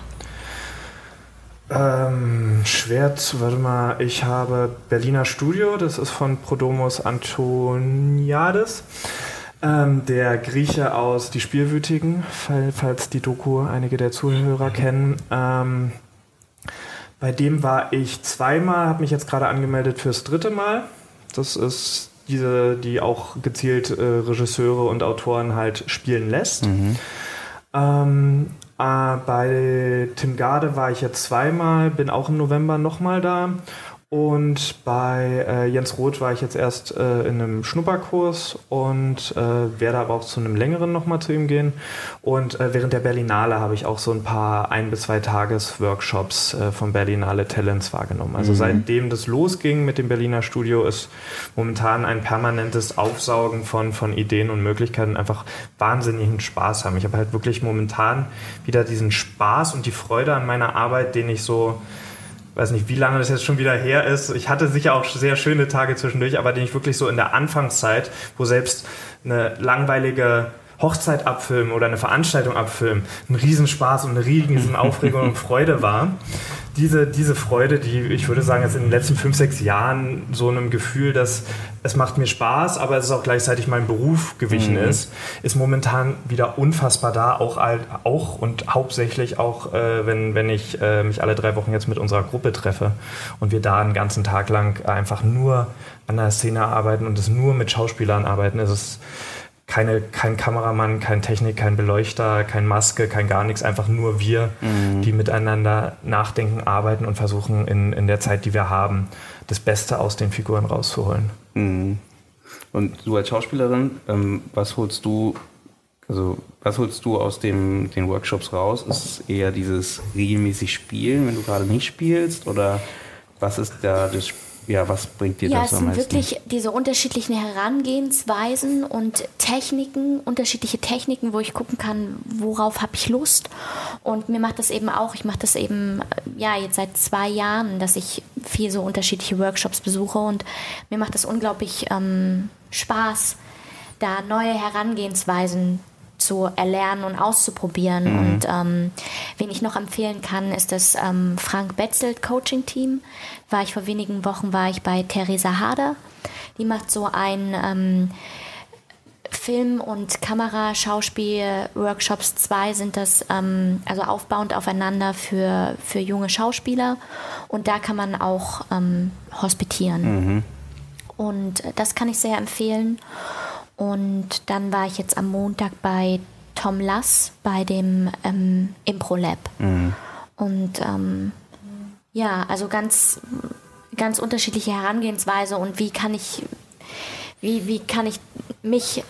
[SPEAKER 3] Ähm, schwer zu, warte mal, ich habe Berliner Studio, das ist von Prodomos Antoniades. Ähm, der Grieche aus Die Spielwütigen, falls die Doku einige der Zuhörer kennen. Ähm, bei dem war ich zweimal, habe mich jetzt gerade angemeldet fürs dritte Mal. Das ist diese, die auch gezielt äh, Regisseure und Autoren halt spielen lässt. Mhm. Ähm, äh, bei Tim Gade war ich jetzt zweimal, bin auch im November nochmal da. Und bei äh, Jens Roth war ich jetzt erst äh, in einem Schnupperkurs und äh, werde aber auch zu einem längeren nochmal zu ihm gehen. Und äh, während der Berlinale habe ich auch so ein paar ein- bis zwei Tages-Workshops äh, von Berlinale Talents wahrgenommen. Also mhm. seitdem das losging mit dem Berliner Studio, ist momentan ein permanentes Aufsaugen von, von Ideen und Möglichkeiten, einfach wahnsinnigen Spaß haben. Ich habe halt wirklich momentan wieder diesen Spaß und die Freude an meiner Arbeit, den ich so... weiß nicht, wie lange das jetzt schon wieder her ist. Ich hatte sicher auch sehr schöne Tage zwischendurch, aber den ich wirklich so in der Anfangszeit, wo selbst eine langweilige Hochzeit abfilmen oder eine Veranstaltung abfilmen ein Riesenspaß und eine riesen Aufregung und Freude war. Diese, diese Freude, die, ich würde sagen, jetzt in den letzten fünf, sechs Jahren so einem Gefühl, dass es macht mir Spaß, aber es ist auch gleichzeitig mein Beruf gewichen mhm. ist, ist momentan wieder unfassbar da, auch, auch und hauptsächlich auch, äh, wenn, wenn ich äh, mich alle drei Wochen jetzt mit unserer Gruppe treffe und wir da einen ganzen Tag lang einfach nur an der Szene arbeiten und es nur mit Schauspielern arbeiten. Es ist Keine, kein Kameramann, kein Technik, kein Beleuchter, kein Maske, kein gar nichts, einfach nur wir, mhm. die miteinander nachdenken, arbeiten und versuchen in, in der Zeit, die wir haben, das Beste aus den Figuren rauszuholen.
[SPEAKER 1] Mhm. Und du als Schauspielerin, ähm, was holst du, also was holst du aus dem, den Workshops raus? Ist es eher dieses regelmäßig Spielen, wenn du gerade nicht spielst, oder was ist da das Spiel? Ja, was bringt dir
[SPEAKER 2] ja,
[SPEAKER 1] das am meisten?
[SPEAKER 2] Ja, es sind wirklich diese unterschiedlichen Herangehensweisen und Techniken, unterschiedliche Techniken, wo ich gucken kann, worauf habe ich Lust. Und mir macht das eben auch, ich mache das eben ja jetzt seit zwei Jahren, dass ich viel so unterschiedliche Workshops besuche und mir macht das unglaublich ähm, Spaß, da neue Herangehensweisen zu erlernen und auszuprobieren. Mhm. Und ähm, wen ich noch empfehlen kann, ist das ähm, Frank Betzelt Coaching Team. War ich vor wenigen Wochen war ich bei Theresa Harder. Die macht so ein ähm, Film- und Kamera-Schauspiel-Workshops zwei sind das, ähm, also aufbauend aufeinander für, für junge Schauspieler. Und da kann man auch ähm, hospitieren. Mhm. Und das kann ich sehr empfehlen. Und dann war ich jetzt am Montag bei Tom Lass bei dem ähm, Impro-Lab. Mhm. Und ähm, ja, also ganz, ganz unterschiedliche Herangehensweise und wie kann ich, wie, wie kann ich mich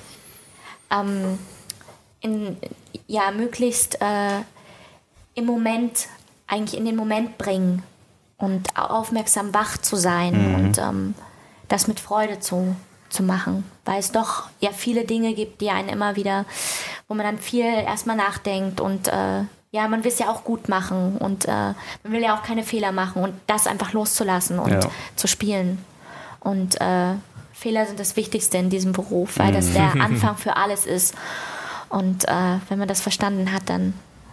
[SPEAKER 2] ähm, in, ja, möglichst äh, im Moment, eigentlich in den Moment bringen und aufmerksam wach zu sein mhm. und ähm, das mit Freude zu zu machen, weil es doch ja viele Dinge gibt, die einen immer wieder, wo man dann viel erstmal nachdenkt und äh, ja, man will es ja auch gut machen und äh, man will ja auch keine Fehler machen und das einfach loszulassen und ja. zu spielen. Und äh, Fehler sind das Wichtigste in diesem Beruf, weil das der Anfang für alles ist. Und äh, wenn man das verstanden hat, dann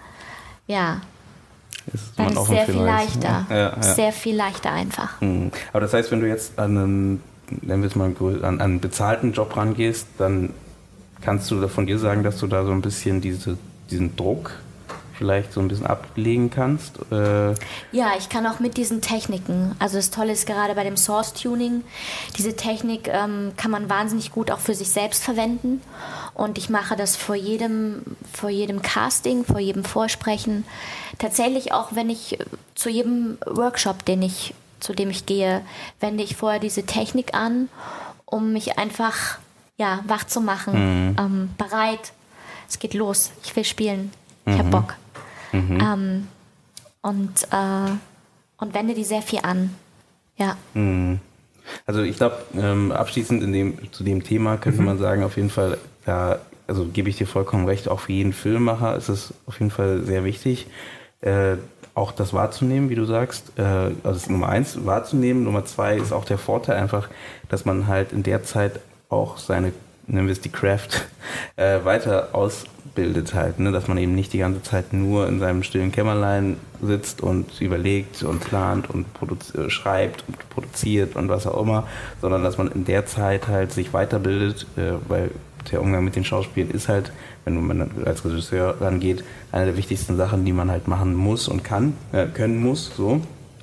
[SPEAKER 2] ja, ist dann ist es sehr viel leichter. Ja, ja. Sehr viel leichter einfach.
[SPEAKER 1] Mhm. Aber das heißt, wenn du jetzt an einen nennen wir es mal, an einen bezahlten Job rangehst, dann kannst du von dir sagen, dass du da so ein bisschen diese, diesen Druck vielleicht so ein bisschen ablegen kannst? Äh
[SPEAKER 2] ja, ich kann auch mit diesen Techniken. Also das Tolle ist gerade bei dem Source Tuning, diese Technik ähm, kann man wahnsinnig gut auch für sich selbst verwenden. Und ich mache das vor jedem, vor jedem Casting, vor jedem Vorsprechen. Tatsächlich auch, wenn ich zu jedem Workshop, den ich zu dem ich gehe, wende ich vorher diese Technik an, um mich einfach ja, wach zu machen, mhm. ähm, bereit, es geht los, ich will spielen, ich mhm. habe Bock. Mhm. Ähm, und, äh, und wende die sehr viel an. Ja.
[SPEAKER 1] Mhm. Also ich glaube, ähm, abschließend in dem, zu dem Thema könnte mhm. man sagen, auf jeden Fall, ja, also gebe ich dir vollkommen recht, auch für jeden Filmemacher ist es auf jeden Fall sehr wichtig, äh, auch das wahrzunehmen, wie du sagst. Äh, also das ist Nummer eins, wahrzunehmen. Nummer zwei ist auch der Vorteil einfach, dass man halt in der Zeit auch seine, nennen wir es die Craft, äh, weiter ausbildet halt. Ne? Dass man eben nicht die ganze Zeit nur in seinem stillen Kämmerlein sitzt und überlegt und plant und produzi- schreibt und produziert und was auch immer, sondern dass man in der Zeit halt sich weiterbildet, äh, weil der Umgang mit den Schauspielern ist halt, wenn man als Regisseur rangeht, eine der wichtigsten Sachen, die man halt machen muss und kann, äh, können muss, so.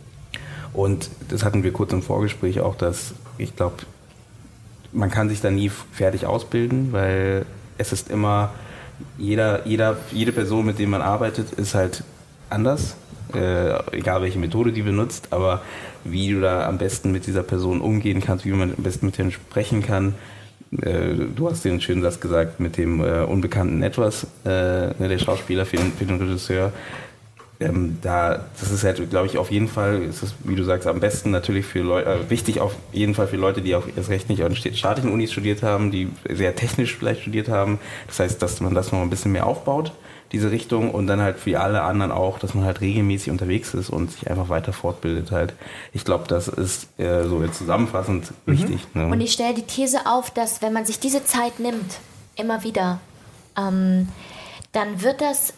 [SPEAKER 1] Und das hatten wir kurz im Vorgespräch auch, dass ich glaube, man kann sich da nie fertig ausbilden, weil es ist immer, jeder, jeder, jede Person, mit der man arbeitet, ist halt anders, äh, egal welche Methode die benutzt, aber wie du da am besten mit dieser Person umgehen kannst, wie man am besten mit denen sprechen kann. Du hast den schönen Satz gesagt mit dem äh, unbekannten Etwas, äh, der Schauspieler für den, für den Regisseur. Ähm, da, das ist halt, glaube ich, auf jeden Fall, ist es, wie du sagst, am besten natürlich für Leute, äh, wichtig auf jeden Fall für Leute, die auch erst recht nicht an staatlichen Unis studiert haben, die sehr technisch vielleicht studiert haben. Das heißt, dass man das noch ein bisschen mehr aufbaut, diese Richtung, und dann halt für alle anderen auch, dass man halt regelmäßig unterwegs ist und sich einfach weiter fortbildet halt. Ich glaube, das ist äh, so jetzt zusammenfassend mhm. wichtig. Ne?
[SPEAKER 2] Und ich stelle die These auf, dass wenn man sich diese Zeit nimmt, immer wieder, ähm, dann wird das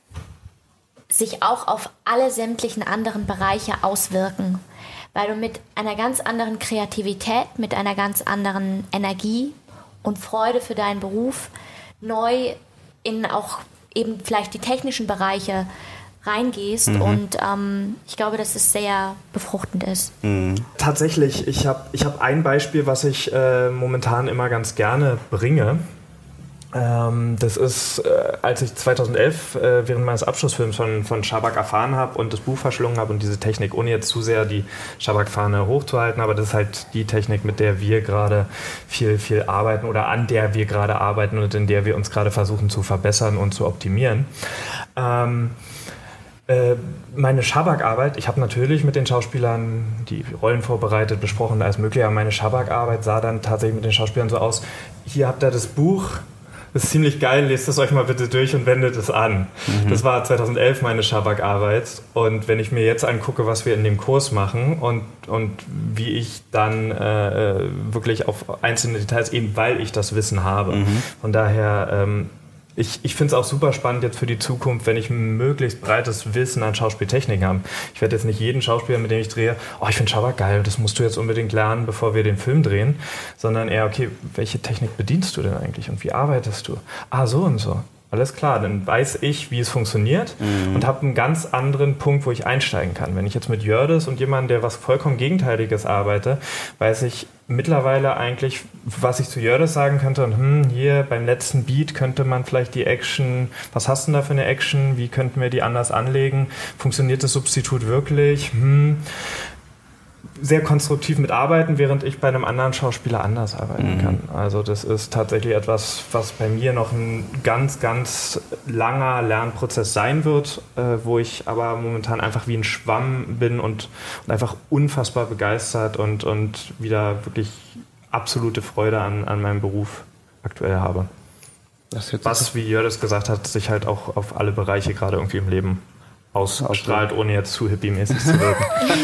[SPEAKER 2] sich auch auf alle sämtlichen anderen Bereiche auswirken, weil du mit einer ganz anderen Kreativität, mit einer ganz anderen Energie und Freude für deinen Beruf neu in auch eben vielleicht die technischen Bereiche reingehst mhm. und ähm, ich glaube, dass es sehr befruchtend ist.
[SPEAKER 3] Mhm. Tatsächlich, ich habe ich hab ein Beispiel, was ich äh, momentan immer ganz gerne bringe. Ähm, das ist, äh, als ich zweitausendelf äh, während meines Abschlussfilms von, von Schabak erfahren habe und das Buch verschlungen habe und diese Technik, ohne jetzt zu sehr die Schabak-Fahne hochzuhalten, aber das ist halt die Technik, mit der wir gerade viel, viel arbeiten oder an der wir gerade arbeiten und in der wir uns gerade versuchen zu verbessern und zu optimieren. Ähm, äh, meine Schabak-Arbeit, ich habe natürlich mit den Schauspielern die Rollen vorbereitet, besprochen, alles Mögliche, aber meine Schabak-Arbeit sah dann tatsächlich mit den Schauspielern so aus, hier habt ihr das Buch, das ist ziemlich geil, lest es euch mal bitte durch und wendet es an. Mhm. Das war zweitausendelf meine Schabak-Arbeit. Und wenn ich mir jetzt angucke, was wir in dem Kurs machen und, und wie ich dann äh, wirklich auf einzelne Details, eben weil ich das Wissen habe. Mhm. Von daher ähm, ich, ich finde es auch super spannend jetzt für die Zukunft, wenn ich ein möglichst breites Wissen an Schauspieltechniken habe. Ich werde jetzt nicht jeden Schauspieler, mit dem ich drehe, oh, ich finde Schauer geil, das musst du jetzt unbedingt lernen, bevor wir den Film drehen, sondern eher, okay, welche Technik bedienst du denn eigentlich und wie arbeitest du? Ah, so und so. Alles klar, dann weiß ich, wie es funktioniert mhm. und habe einen ganz anderen Punkt, wo ich einsteigen kann. Wenn ich jetzt mit Jördis und jemandem, der was vollkommen Gegenteiliges arbeite, weiß ich mittlerweile eigentlich, was ich zu Jördis sagen könnte. Und hm, hier beim letzten Beat könnte man vielleicht die Action, was hast du denn da für eine Action? Wie könnten wir die anders anlegen? Funktioniert das Substitut wirklich? Hm. Sehr konstruktiv mitarbeiten, während ich bei einem anderen Schauspieler anders arbeiten mhm. kann. Also das ist tatsächlich etwas, was bei mir noch ein ganz, ganz langer Lernprozess sein wird, äh, wo ich aber momentan einfach wie ein Schwamm bin und, und einfach unfassbar begeistert und, und wieder wirklich absolute Freude an, an meinem Beruf aktuell habe. Das was, wie Jördis gesagt hat, sich halt auch auf alle Bereiche gerade irgendwie im Leben ausstrahlt, ohne jetzt zu hippie-mäßig zu wirken.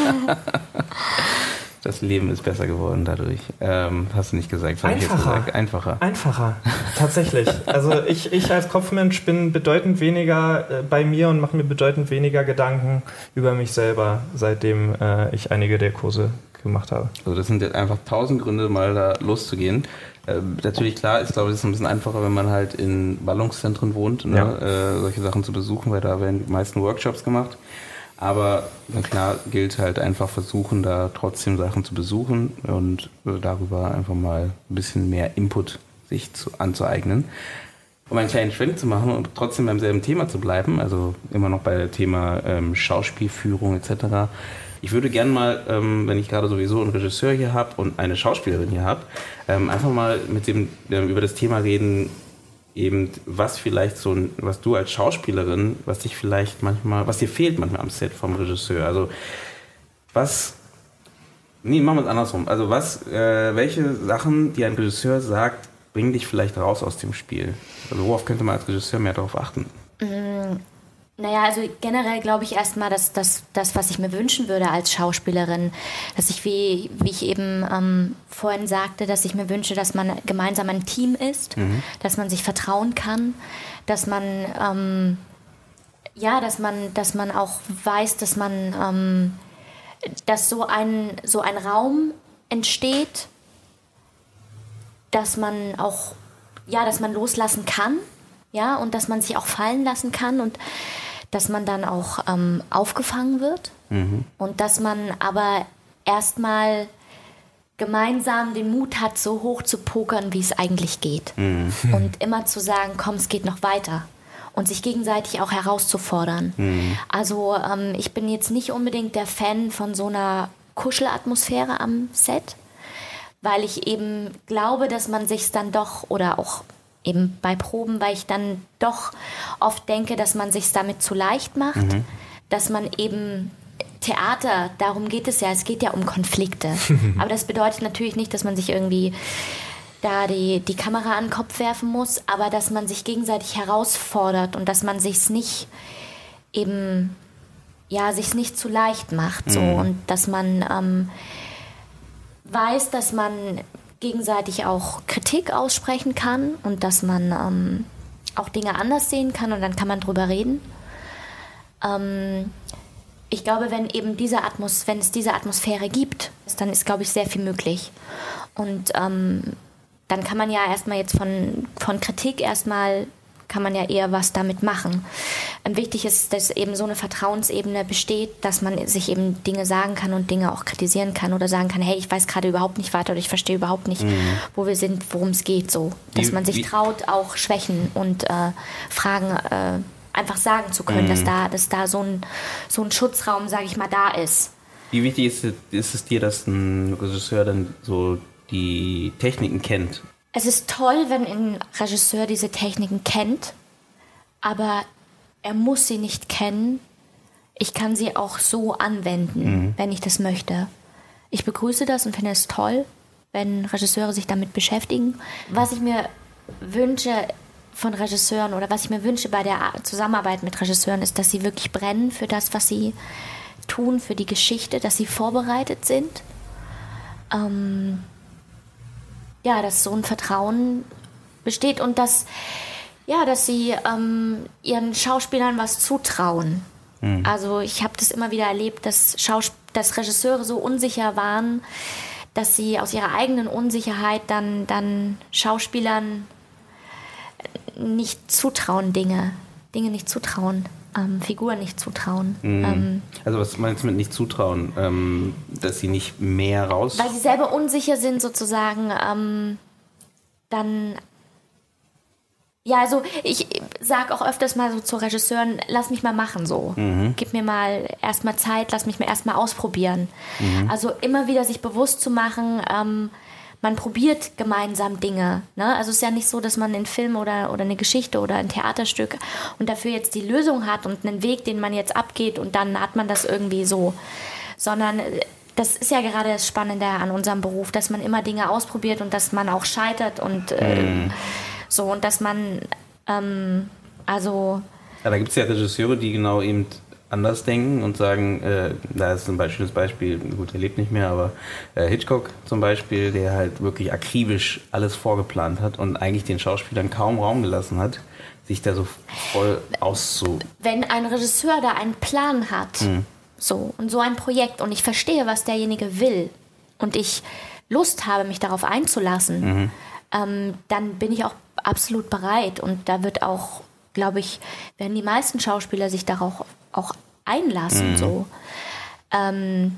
[SPEAKER 1] Das Leben ist besser geworden dadurch. Ähm, hast du nicht gesagt.
[SPEAKER 3] Einfacher.
[SPEAKER 1] Gesagt. Einfacher.
[SPEAKER 3] Einfacher, tatsächlich. Also ich, ich als Kopfmensch bin bedeutend weniger äh, bei mir und mache mir bedeutend weniger Gedanken über mich selber, seitdem äh, ich einige der Kurse gemacht habe.
[SPEAKER 1] Also das sind jetzt einfach tausend Gründe, mal da loszugehen. Äh, natürlich, klar, ich glaube, es ist ein bisschen einfacher, wenn man halt in Ballungszentren wohnt, ne? Ja. äh, solche Sachen zu besuchen, weil da werden die meisten Workshops gemacht. Aber na klar, gilt halt einfach versuchen, da trotzdem Sachen zu besuchen und äh, darüber einfach mal ein bisschen mehr Input sich zu, anzueignen. Um einen kleinen Schwenk zu machen und trotzdem beim selben Thema zu bleiben, also immer noch bei dem Thema ähm, Schauspielführung et cetera. Ich würde gerne mal, ähm, wenn ich gerade sowieso einen Regisseur hier habe und eine Schauspielerin hier habe, ähm, einfach mal mit dem ähm, über das Thema reden, eben was vielleicht so, was du als Schauspielerin, was dich vielleicht manchmal, was dir fehlt manchmal am Set vom Regisseur. Also was, nee, machen wir es andersrum. Also was, äh, welche Sachen, die ein Regisseur sagt, bringen dich vielleicht raus aus dem Spiel? Also worauf könnte man als Regisseur mehr darauf achten?
[SPEAKER 2] Mm. Naja, also generell glaube ich erstmal, dass das, das, was ich mir wünschen würde als Schauspielerin, dass ich, wie, wie ich eben ähm, vorhin sagte, dass ich mir wünsche, dass man gemeinsam ein Team ist, mhm. dass man sich vertrauen kann, dass man, ähm, ja, dass man, dass man auch weiß, dass man, ähm, dass so ein, so ein Raum entsteht, dass man auch, ja, dass man loslassen kann, ja, und dass man sich auch fallen lassen kann und dass man dann auch ähm, aufgefangen wird mhm. und dass man aber erstmal gemeinsam den Mut hat, so hoch zu pokern, wie es eigentlich geht. Mhm. Und immer zu sagen, komm, es geht noch weiter. Und sich gegenseitig auch herauszufordern. Mhm. Also ähm, ich bin jetzt nicht unbedingt der Fan von so einer Kuschelatmosphäre am Set, weil ich eben glaube, dass man sich dann doch, oder auch eben bei Proben, weil ich dann doch oft denke, dass man sich damit zu leicht macht, mhm. dass man eben Theater, darum geht es ja, es geht ja um Konflikte. Aber das bedeutet natürlich nicht, dass man sich irgendwie da die, die Kamera an den Kopf werfen muss, aber dass man sich gegenseitig herausfordert und dass man sich's nicht eben, ja, sich's nicht zu leicht macht. So. Mhm. Und dass man ähm, weiß, dass man gegenseitig auch Kritik aussprechen kann und dass man ähm, auch Dinge anders sehen kann und dann kann man drüber reden. Ähm, ich glaube, wenn eben diese Atmos- wenn es diese Atmosphäre gibt, dann ist, glaube ich, sehr viel möglich. Und ähm, dann kann man ja erstmal jetzt von, von Kritik erstmal, kann man ja eher was damit machen. Ähm, wichtig ist, dass eben so eine Vertrauensebene besteht, dass man sich eben Dinge sagen kann und Dinge auch kritisieren kann oder sagen kann, hey, ich weiß gerade überhaupt nicht weiter oder ich verstehe überhaupt nicht, mhm. wo wir sind, worum es geht. So. Dass man sich traut, auch Schwächen und äh, Fragen äh, einfach sagen zu können, mhm. dass da, dass da so ein, so ein Schutzraum, sage ich mal, da ist.
[SPEAKER 1] Wie wichtig ist, ist es dir, dass ein Regisseur dann so die Techniken kennt?
[SPEAKER 2] Es ist toll, wenn ein Regisseur diese Techniken kennt, aber er muss sie nicht kennen. Ich kann sie auch so anwenden, mhm. wenn ich das möchte. Ich begrüße das und finde es toll, wenn Regisseure sich damit beschäftigen. Was ich mir wünsche von Regisseuren oder was ich mir wünsche bei der Zusammenarbeit mit Regisseuren ist, dass sie wirklich brennen für das, was sie tun, für die Geschichte, dass sie vorbereitet sind. Ähm, ja, dass so ein Vertrauen besteht und dass, ja, dass sie ähm, ihren Schauspielern was zutrauen. Mhm. Also ich habe das immer wieder erlebt, dass, Schaus- dass Regisseure so unsicher waren, dass sie aus ihrer eigenen Unsicherheit dann, dann Schauspielern nicht zutrauen, Dinge, Dinge nicht zutrauen, ähm, Figuren nicht zutrauen.
[SPEAKER 1] Mhm.
[SPEAKER 2] Ähm,
[SPEAKER 1] also was meinst du mit nicht zutrauen? Ähm, dass sie nicht mehr raus...
[SPEAKER 2] Weil sie selber unsicher sind sozusagen, ähm, dann... Ja, also ich sage auch öfters mal so zu Regisseuren, lass mich mal machen so. Mhm. Gib mir mal erstmal Zeit, lass mich mal erstmal ausprobieren. Mhm. Also immer wieder sich bewusst zu machen, ähm, man probiert gemeinsam Dinge. Ne? Also es ist ja nicht so, dass man einen Film oder, oder eine Geschichte oder ein Theaterstück und dafür jetzt die Lösung hat und einen Weg, den man jetzt abgeht und dann hat man das irgendwie so. Sondern das ist ja gerade das Spannende an unserem Beruf, dass man immer Dinge ausprobiert und dass man auch scheitert und äh, mhm. so und dass man ähm, also...
[SPEAKER 1] Ja, da gibt es ja Regisseure, die genau eben anders denken und sagen, äh, da ist zum Beispiel das Beispiel, gut, er lebt nicht mehr, aber äh, Hitchcock zum Beispiel, der halt wirklich akribisch alles vorgeplant hat und eigentlich den Schauspielern kaum Raum gelassen hat, sich da so voll auszu...
[SPEAKER 2] Wenn ein Regisseur da einen Plan hat, mhm. so und so ein Projekt und ich verstehe, was derjenige will und ich Lust habe, mich darauf einzulassen, mhm. ähm, dann bin ich auch absolut bereit und da wird auch, glaube ich, werden die meisten Schauspieler sich darauf auch einlassen. Mhm. So. Ähm,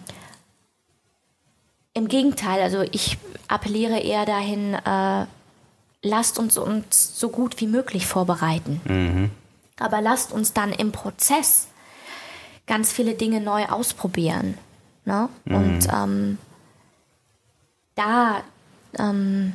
[SPEAKER 2] Im Gegenteil, also ich appelliere eher dahin, äh, lasst uns uns so gut wie möglich vorbereiten. Mhm. Aber lasst uns dann im Prozess ganz viele Dinge neu ausprobieren. Ne? Mhm. Und ähm, da ähm,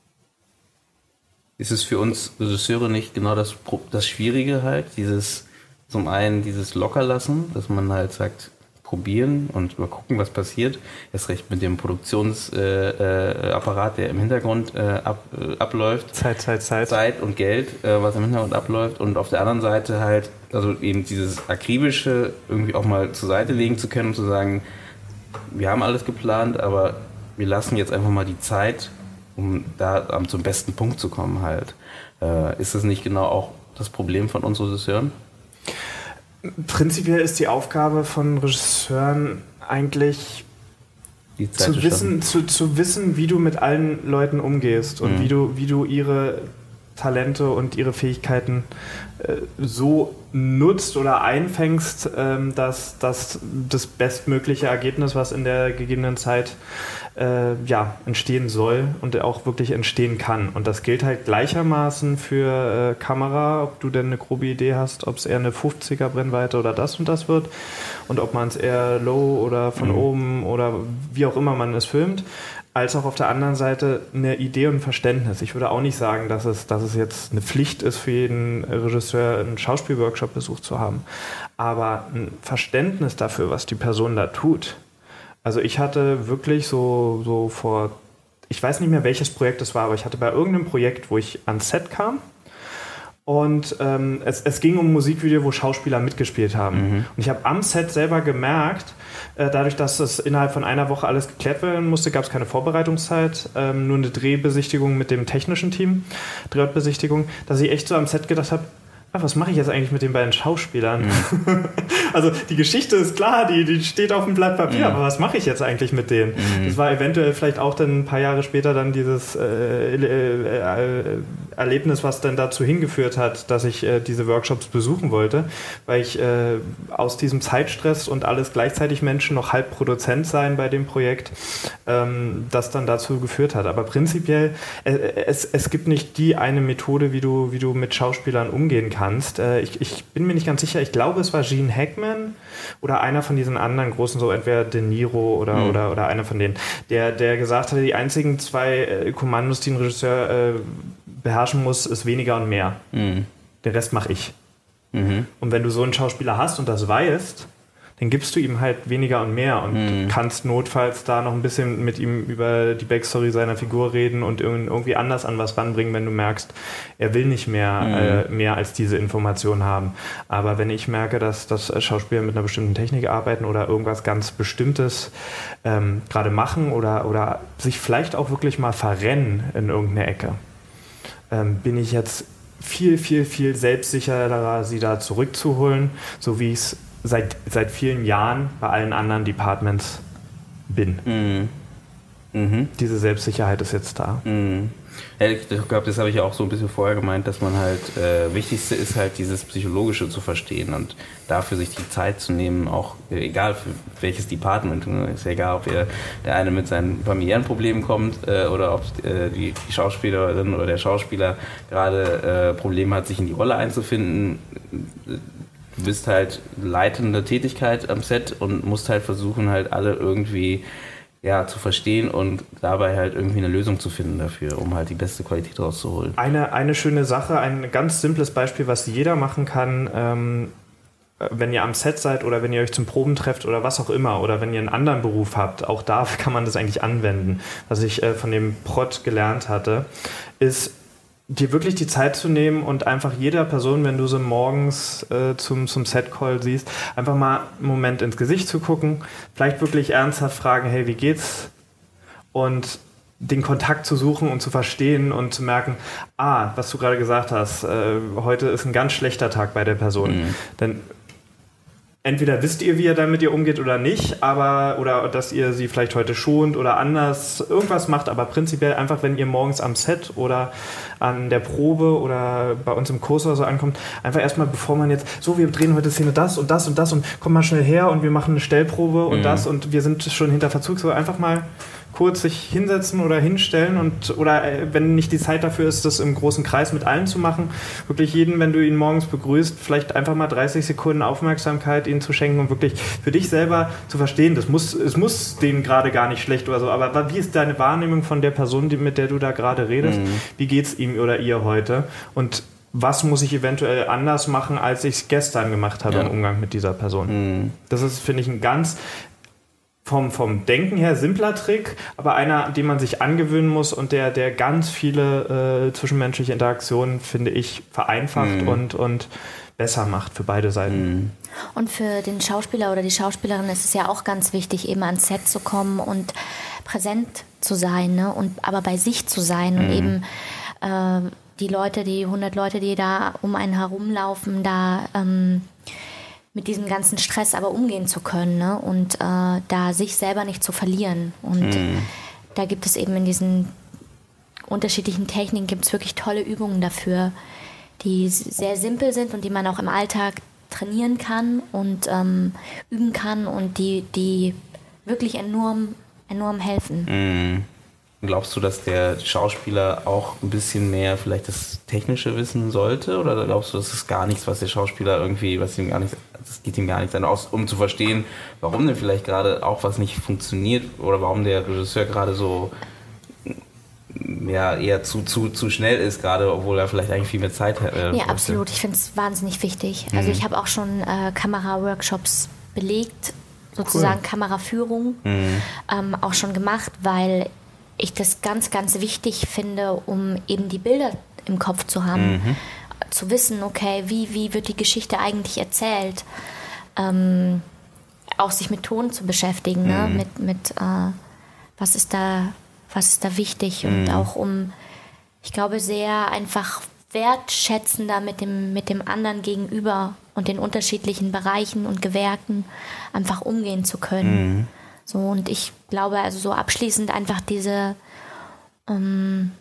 [SPEAKER 1] ist es für uns Regisseure nicht genau das, das Schwierige halt, dieses zum einen dieses Lockerlassen, dass man halt sagt, probieren und mal gucken, was passiert. Erst recht mit dem Produktionsapparat, äh, der im Hintergrund äh, ab, äh, abläuft.
[SPEAKER 3] Zeit, Zeit, Zeit.
[SPEAKER 1] Zeit und Geld, äh, was im Hintergrund abläuft. Und auf der anderen Seite halt, also eben dieses Akribische irgendwie auch mal zur Seite legen zu können und zu sagen, wir haben alles geplant, aber wir lassen jetzt einfach mal die Zeit, um da um zum besten Punkt zu kommen halt. Äh, ist das nicht genau auch das Problem von uns Regisseuren?
[SPEAKER 3] Prinzipiell ist die Aufgabe von Regisseuren eigentlich
[SPEAKER 1] die Zeit
[SPEAKER 3] zu wissen, zu, zu wissen, wie du mit allen Leuten umgehst und mhm. wie du, wie du ihre Talente und ihre Fähigkeiten äh, so nutzt oder einfängst, ähm, dass, dass das bestmögliche Ergebnis, was in der gegebenen Zeit äh, ja, entstehen soll und auch wirklich entstehen kann. Und das gilt halt gleichermaßen für äh, Kamera, ob du denn eine grobe Idee hast, ob es eher eine fünfziger Brennweite oder das und das wird und ob man es eher low oder von mhm. oben oder wie auch immer man es filmt, als auch auf der anderen Seite eine Idee und ein Verständnis. Ich würde auch nicht sagen, dass es, dass es jetzt eine Pflicht ist für jeden Regisseur, einen Schauspielworkshop besucht zu haben, aber ein Verständnis dafür, was die Person da tut. Also ich hatte wirklich so, so vor, ich weiß nicht mehr, welches Projekt es war, aber ich hatte bei irgendeinem Projekt, wo ich ans Set kam und ähm, es, es ging um ein Musikvideo, wo Schauspieler mitgespielt haben. Mhm. Und ich habe am Set selber gemerkt, äh, dadurch, dass es innerhalb von einer Woche alles geklärt werden musste, gab es keine Vorbereitungszeit, ähm, nur eine Drehbesichtigung mit dem technischen Team, Drehortbesichtigung, dass ich echt so am Set gedacht habe, ach, was mache ich jetzt eigentlich mit den beiden Schauspielern? Mhm. Also die Geschichte ist klar, die, die steht auf dem Blatt Papier, mhm. aber was mache ich jetzt eigentlich mit denen? Mhm. Das war eventuell vielleicht auch dann ein paar Jahre später dann dieses äh, äh, Erlebnis, was dann dazu hingeführt hat, dass ich äh, diese Workshops besuchen wollte, weil ich äh, aus diesem Zeitstress und alles gleichzeitig Menschen noch halb Produzent sein bei dem Projekt, ähm, das dann dazu geführt hat. Aber prinzipiell, äh, es, es gibt nicht die eine Methode, wie du, wie du mit Schauspielern umgehen kannst. Kannst. Ich, ich bin mir nicht ganz sicher, ich glaube, es war Gene Hackman oder einer von diesen anderen großen, so entweder De Niro oder, mhm. oder, oder einer von denen, der, der gesagt hatte, die einzigen zwei Kommandos, die ein Regisseur äh, beherrschen muss, ist weniger und mehr. Mhm. Den Rest mache ich. Mhm. Und wenn du so einen Schauspieler hast und das weißt, dann gibst du ihm halt weniger und mehr und mhm. kannst notfalls da noch ein bisschen mit ihm über die Backstory seiner Figur reden und irgendwie anders an was ranbringen, wenn du merkst, er will nicht mehr, mhm. äh, mehr als diese Information haben. Aber wenn ich merke, dass, dass Schauspieler mit einer bestimmten Technik arbeiten oder irgendwas ganz Bestimmtes ähm, gerade machen oder, oder sich vielleicht auch wirklich mal verrennen in irgendeine Ecke, ähm, bin ich jetzt viel, viel, viel selbstsicherer, sie da zurückzuholen, so wie ich es seit, seit vielen Jahren bei allen anderen Departments bin.
[SPEAKER 1] Mhm. Mhm.
[SPEAKER 3] Diese Selbstsicherheit ist jetzt da.
[SPEAKER 1] Mhm. Ja, ich glaube, das habe ich auch so ein bisschen vorher gemeint, dass man halt, äh, Wichtigste ist halt dieses Psychologische zu verstehen und dafür sich die Zeit zu nehmen, auch äh, egal für welches Department, ne? Ist ja egal, ob ihr, der eine mit seinen familiären Problemen kommt äh, oder ob äh, die, die Schauspielerin oder der Schauspieler gerade äh, Probleme hat, sich in die Rolle einzufinden. Du bist halt leitende Tätigkeit am Set und musst halt versuchen, halt alle irgendwie ja, zu verstehen und dabei halt irgendwie eine Lösung zu finden dafür, um halt die beste Qualität rauszuholen. Eine,
[SPEAKER 3] eine schöne Sache, ein ganz simples Beispiel, was jeder machen kann, ähm, wenn ihr am Set seid oder wenn ihr euch zum Proben trefft oder was auch immer oder wenn ihr einen anderen Beruf habt, auch da kann man das eigentlich anwenden. Was ich äh, von dem Prot gelernt hatte, ist, dir wirklich die Zeit zu nehmen und einfach jeder Person, wenn du sie morgens äh, zum, zum Set-Call siehst, einfach mal einen Moment ins Gesicht zu gucken, vielleicht wirklich ernsthaft fragen, hey, wie geht's? Und den Kontakt zu suchen und zu verstehen und zu merken, ah, was du gerade gesagt hast, äh, heute ist ein ganz schlechter Tag bei der Person. Mhm. Denn entweder wisst ihr, wie ihr damit ihr umgeht oder nicht, aber oder dass ihr sie vielleicht heute schont oder anders irgendwas macht, aber prinzipiell einfach, wenn ihr morgens am Set oder an der Probe oder bei uns im Kurs oder so ankommt, einfach erstmal, bevor man jetzt, so, wir drehen heute Szene das und das und das und komm mal schnell her und wir machen eine Stellprobe und mhm. das und wir sind schon hinter Verzug, so einfach mal kurz sich hinsetzen oder hinstellen und oder wenn nicht die Zeit dafür ist, das im großen Kreis mit allen zu machen, wirklich jeden, wenn du ihn morgens begrüßt, vielleicht einfach mal dreißig Sekunden Aufmerksamkeit ihnen zu schenken und wirklich für dich selber zu verstehen, das muss, es muss denen gerade gar nicht schlecht oder so, aber wie ist deine Wahrnehmung von der Person, die, mit der du da gerade redest? Mhm. Wie geht's ihm oder ihr heute? Und was muss ich eventuell anders machen, als ich es gestern gemacht habe ja. im Umgang mit dieser Person? Mhm. Das ist, finde ich, ein ganz Vom, vom Denken her simpler Trick, aber einer, den man sich angewöhnen muss und der, der ganz viele äh, zwischenmenschliche Interaktionen, finde ich, vereinfacht mm. und, und besser macht für beide Seiten.
[SPEAKER 2] Mm. Und für den Schauspieler oder die Schauspielerin ist es ja auch ganz wichtig, eben ans Set zu kommen und präsent zu sein, ne? Und aber bei sich zu sein mm. und eben äh, die Leute, die hundert Leute, die da um einen herumlaufen, da ähm, mit diesem ganzen Stress aber umgehen zu können, ne? Und äh, da sich selber nicht zu verlieren. Und mm. da gibt es eben in diesen unterschiedlichen Techniken gibt es wirklich tolle Übungen dafür, die sehr simpel sind und die man auch im Alltag trainieren kann und ähm, üben kann und die, die wirklich enorm, enorm helfen.
[SPEAKER 1] Mm. Glaubst du, dass der Schauspieler auch ein bisschen mehr vielleicht das Technische wissen sollte? Oder glaubst du, das ist gar nichts, was der Schauspieler irgendwie, was ihm gar nicht, das geht ihm gar nicht dann aus, um zu verstehen, warum denn vielleicht gerade auch was nicht funktioniert oder warum der Regisseur gerade so ja, eher zu, zu, zu schnell ist, gerade obwohl er vielleicht eigentlich viel mehr Zeit hat. Äh,
[SPEAKER 2] ja, absolut. Ich finde es wahnsinnig wichtig. Mhm. Also ich habe auch schon äh, Kamera-Workshops belegt, sozusagen cool. Kameraführung mhm. ähm, auch schon gemacht, weil ich das ganz, ganz wichtig finde, um eben die Bilder im Kopf zu haben, mhm. zu wissen, okay, wie, wie wird die Geschichte eigentlich erzählt, ähm, auch sich mit Ton zu beschäftigen, mhm. ne? mit, mit äh, was ist da, was ist da wichtig mhm. und auch um, ich glaube, sehr einfach wertschätzender mit dem, mit dem anderen gegenüber und den unterschiedlichen Bereichen und Gewerken einfach umgehen zu können. Mhm. So, und ich glaube, also so abschließend einfach diese, ähm,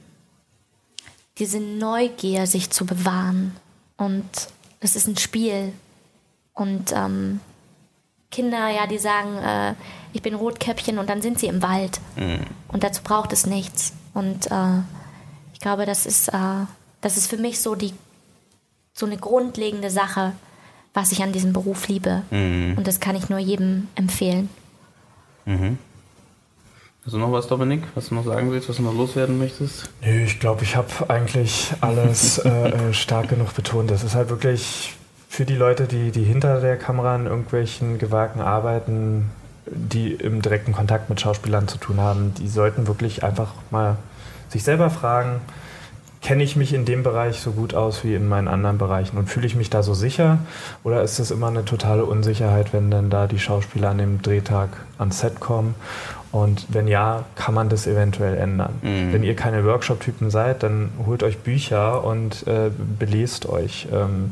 [SPEAKER 2] diese Neugier sich zu bewahren. Und das ist ein Spiel. Und ähm, Kinder, ja, die sagen, äh, ich bin Rotkäppchen und dann sind sie im Wald. Mhm. Und dazu braucht es nichts. Und äh, ich glaube, das ist, äh, das ist für mich so, die, so eine grundlegende Sache, was ich an diesem Beruf liebe. Mhm. Und das kann ich nur jedem empfehlen.
[SPEAKER 1] Mhm. Hast du noch was, Dominik, was du noch sagen willst, was du noch loswerden möchtest?
[SPEAKER 3] Nö, ich glaube, ich habe eigentlich alles äh, stark genug betont. Das ist halt wirklich für die Leute, die, die hinter der Kamera in irgendwelchen Gewerken arbeiten, die im direkten Kontakt mit Schauspielern zu tun haben, die sollten wirklich einfach mal sich selber fragen, kenne ich mich in dem Bereich so gut aus wie in meinen anderen Bereichen und fühle ich mich da so sicher oder ist es immer eine totale Unsicherheit, wenn dann da die Schauspieler an dem Drehtag ans Set kommen Und wenn ja, kann man das eventuell ändern. Mhm. Wenn ihr keine Workshop-Typen seid, dann holt euch Bücher und äh, belest euch. Ähm,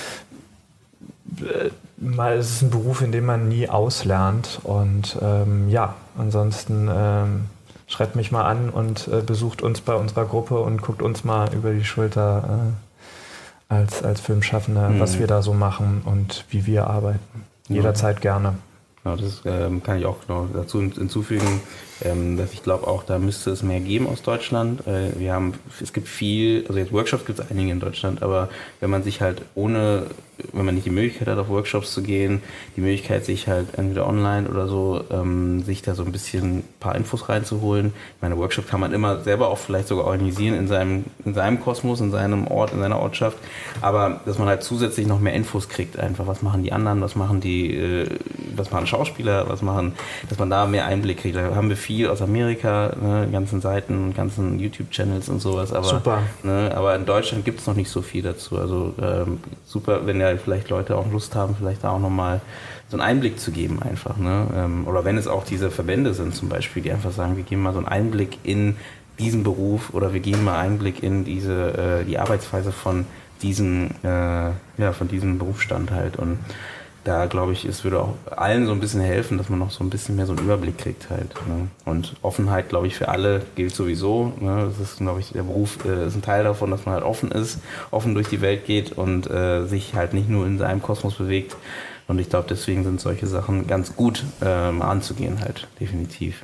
[SPEAKER 3] mal, es ist ein Beruf, in dem man nie auslernt. Und ähm, ja, ansonsten ähm, schreibt mich mal an und äh, besucht uns bei unserer Gruppe und guckt uns mal über die Schulter äh, als, als Filmschaffende, mhm. was wir da so machen und wie wir arbeiten. Jederzeit ja. gerne.
[SPEAKER 1] Genau, das ähm, kann ich auch noch dazu hinzufügen, ähm, dass ich glaube auch, da müsste es mehr geben aus Deutschland. Äh, wir haben, es gibt viel, also jetzt Workshops gibt es einige in Deutschland, aber wenn man sich halt ohne, wenn man nicht die Möglichkeit hat, auf Workshops zu gehen, die Möglichkeit, sich halt entweder online oder so, ähm, sich da so ein bisschen ein paar Infos reinzuholen. Ich meine, Workshop kann man immer selber auch vielleicht sogar organisieren in seinem, in seinem Kosmos, in seinem Ort, in seiner Ortschaft, aber dass man halt zusätzlich noch mehr Infos kriegt, einfach, was machen die anderen, was machen die, äh, was machen Schauspieler, was machen, dass man da mehr Einblick kriegt. Da haben wir viel aus Amerika, ne, ganzen Seiten, ganzen YouTube-Channels und sowas, aber,
[SPEAKER 3] super.
[SPEAKER 1] Ne, aber in Deutschland gibt es noch nicht so viel dazu. Also ähm, super, wenn ja vielleicht Leute auch Lust haben, vielleicht da auch nochmal so einen Einblick zu geben einfach. Ne? Ähm, oder wenn es auch diese Verbände sind zum Beispiel, die einfach sagen, wir geben mal so einen Einblick in diesen Beruf oder wir geben mal Einblick in diese äh, die Arbeitsweise von diesem, äh, ja, von diesem Berufsstand halt. Und da glaube ich, es würde auch allen so ein bisschen helfen, dass man noch so ein bisschen mehr so einen Überblick kriegt halt. Ne? Und Offenheit, glaube ich, für alle gilt sowieso. Ne? Das ist, glaube ich, der Beruf äh, ist ein Teil davon, dass man halt offen ist, offen durch die Welt geht und äh, sich halt nicht nur in seinem Kosmos bewegt. Und ich glaube, deswegen sind solche Sachen ganz gut äh, mal anzugehen halt, definitiv.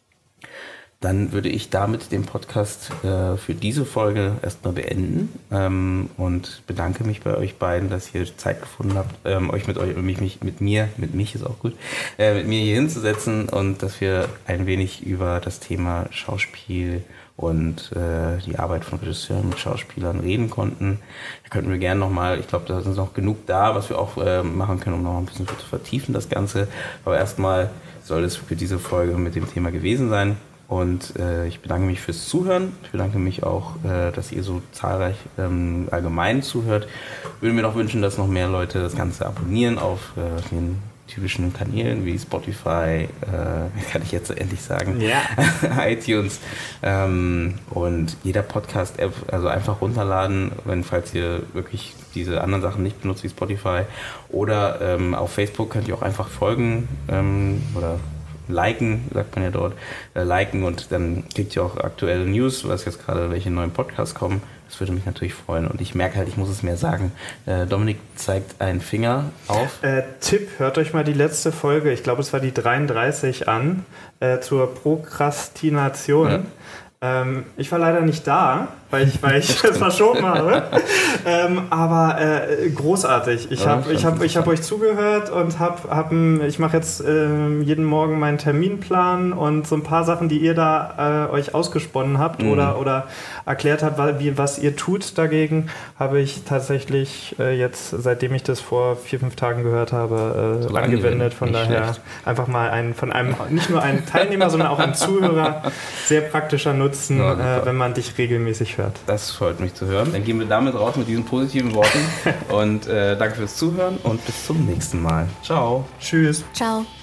[SPEAKER 1] Dann würde ich damit den Podcast äh, für diese Folge erstmal beenden ähm, und bedanke mich bei euch beiden, dass ihr Zeit gefunden habt, ähm, euch mit euch, mich, mich mit mir, mit mich ist auch gut, äh, mit mir hier hinzusetzen und dass wir ein wenig über das Thema Schauspiel und äh, die Arbeit von Regisseuren mit Schauspielern reden konnten. Da könnten wir gerne nochmal, ich glaube, da sind noch genug da, was wir auch äh, machen können, um noch ein bisschen zu vertiefen das Ganze. Aber erstmal soll es für diese Folge mit dem Thema gewesen sein. Und äh, ich bedanke mich fürs Zuhören. Ich bedanke mich auch, äh, dass ihr so zahlreich ähm, allgemein zuhört. Würde mir noch wünschen, dass noch mehr Leute das Ganze abonnieren auf äh, den typischen Kanälen wie Spotify, äh, kann ich jetzt endlich sagen,
[SPEAKER 3] ja.
[SPEAKER 1] iTunes ähm, und jeder Podcast-App, also einfach runterladen, wenn falls ihr wirklich diese anderen Sachen nicht benutzt wie Spotify. Oder ähm, auf Facebook könnt ihr auch einfach folgen ähm, oder liken, sagt man ja dort, äh, liken und dann kriegt ihr auch aktuelle News, was jetzt gerade welche neuen Podcasts kommen. Das würde mich natürlich freuen und ich merke halt, ich muss es mehr sagen. Äh, Dominik zeigt einen Finger auf.
[SPEAKER 3] Äh, Tipp, hört euch mal die letzte Folge, ich glaube es war die dreiunddreißig an, äh, zur Prokrastination. Ja. Ähm, ich war leider nicht da, weil ich, weil ich es verschoben habe. ähm, aber äh, großartig. Ich habe ich hab, ich hab euch zugehört und hab, hab ein, ich mache jetzt äh, jeden Morgen meinen Terminplan und so ein paar Sachen, die ihr da äh, euch ausgesponnen habt mhm. oder, oder erklärt habt, wie, was ihr tut dagegen, habe ich tatsächlich äh, jetzt, seitdem ich das vor vier, fünf Tagen gehört habe, äh, so angewendet. Von daher schlecht. Einfach mal ein, von einem, nicht nur einem Teilnehmer, sondern auch einem Zuhörer, sehr praktischer Nutzen, ja, äh, wenn man dich regelmäßig hört.
[SPEAKER 1] Das freut mich zu hören. Dann gehen wir damit raus mit diesen positiven Worten und äh, danke fürs Zuhören und bis zum nächsten Mal. Ciao.
[SPEAKER 3] Tschüss.
[SPEAKER 2] Ciao.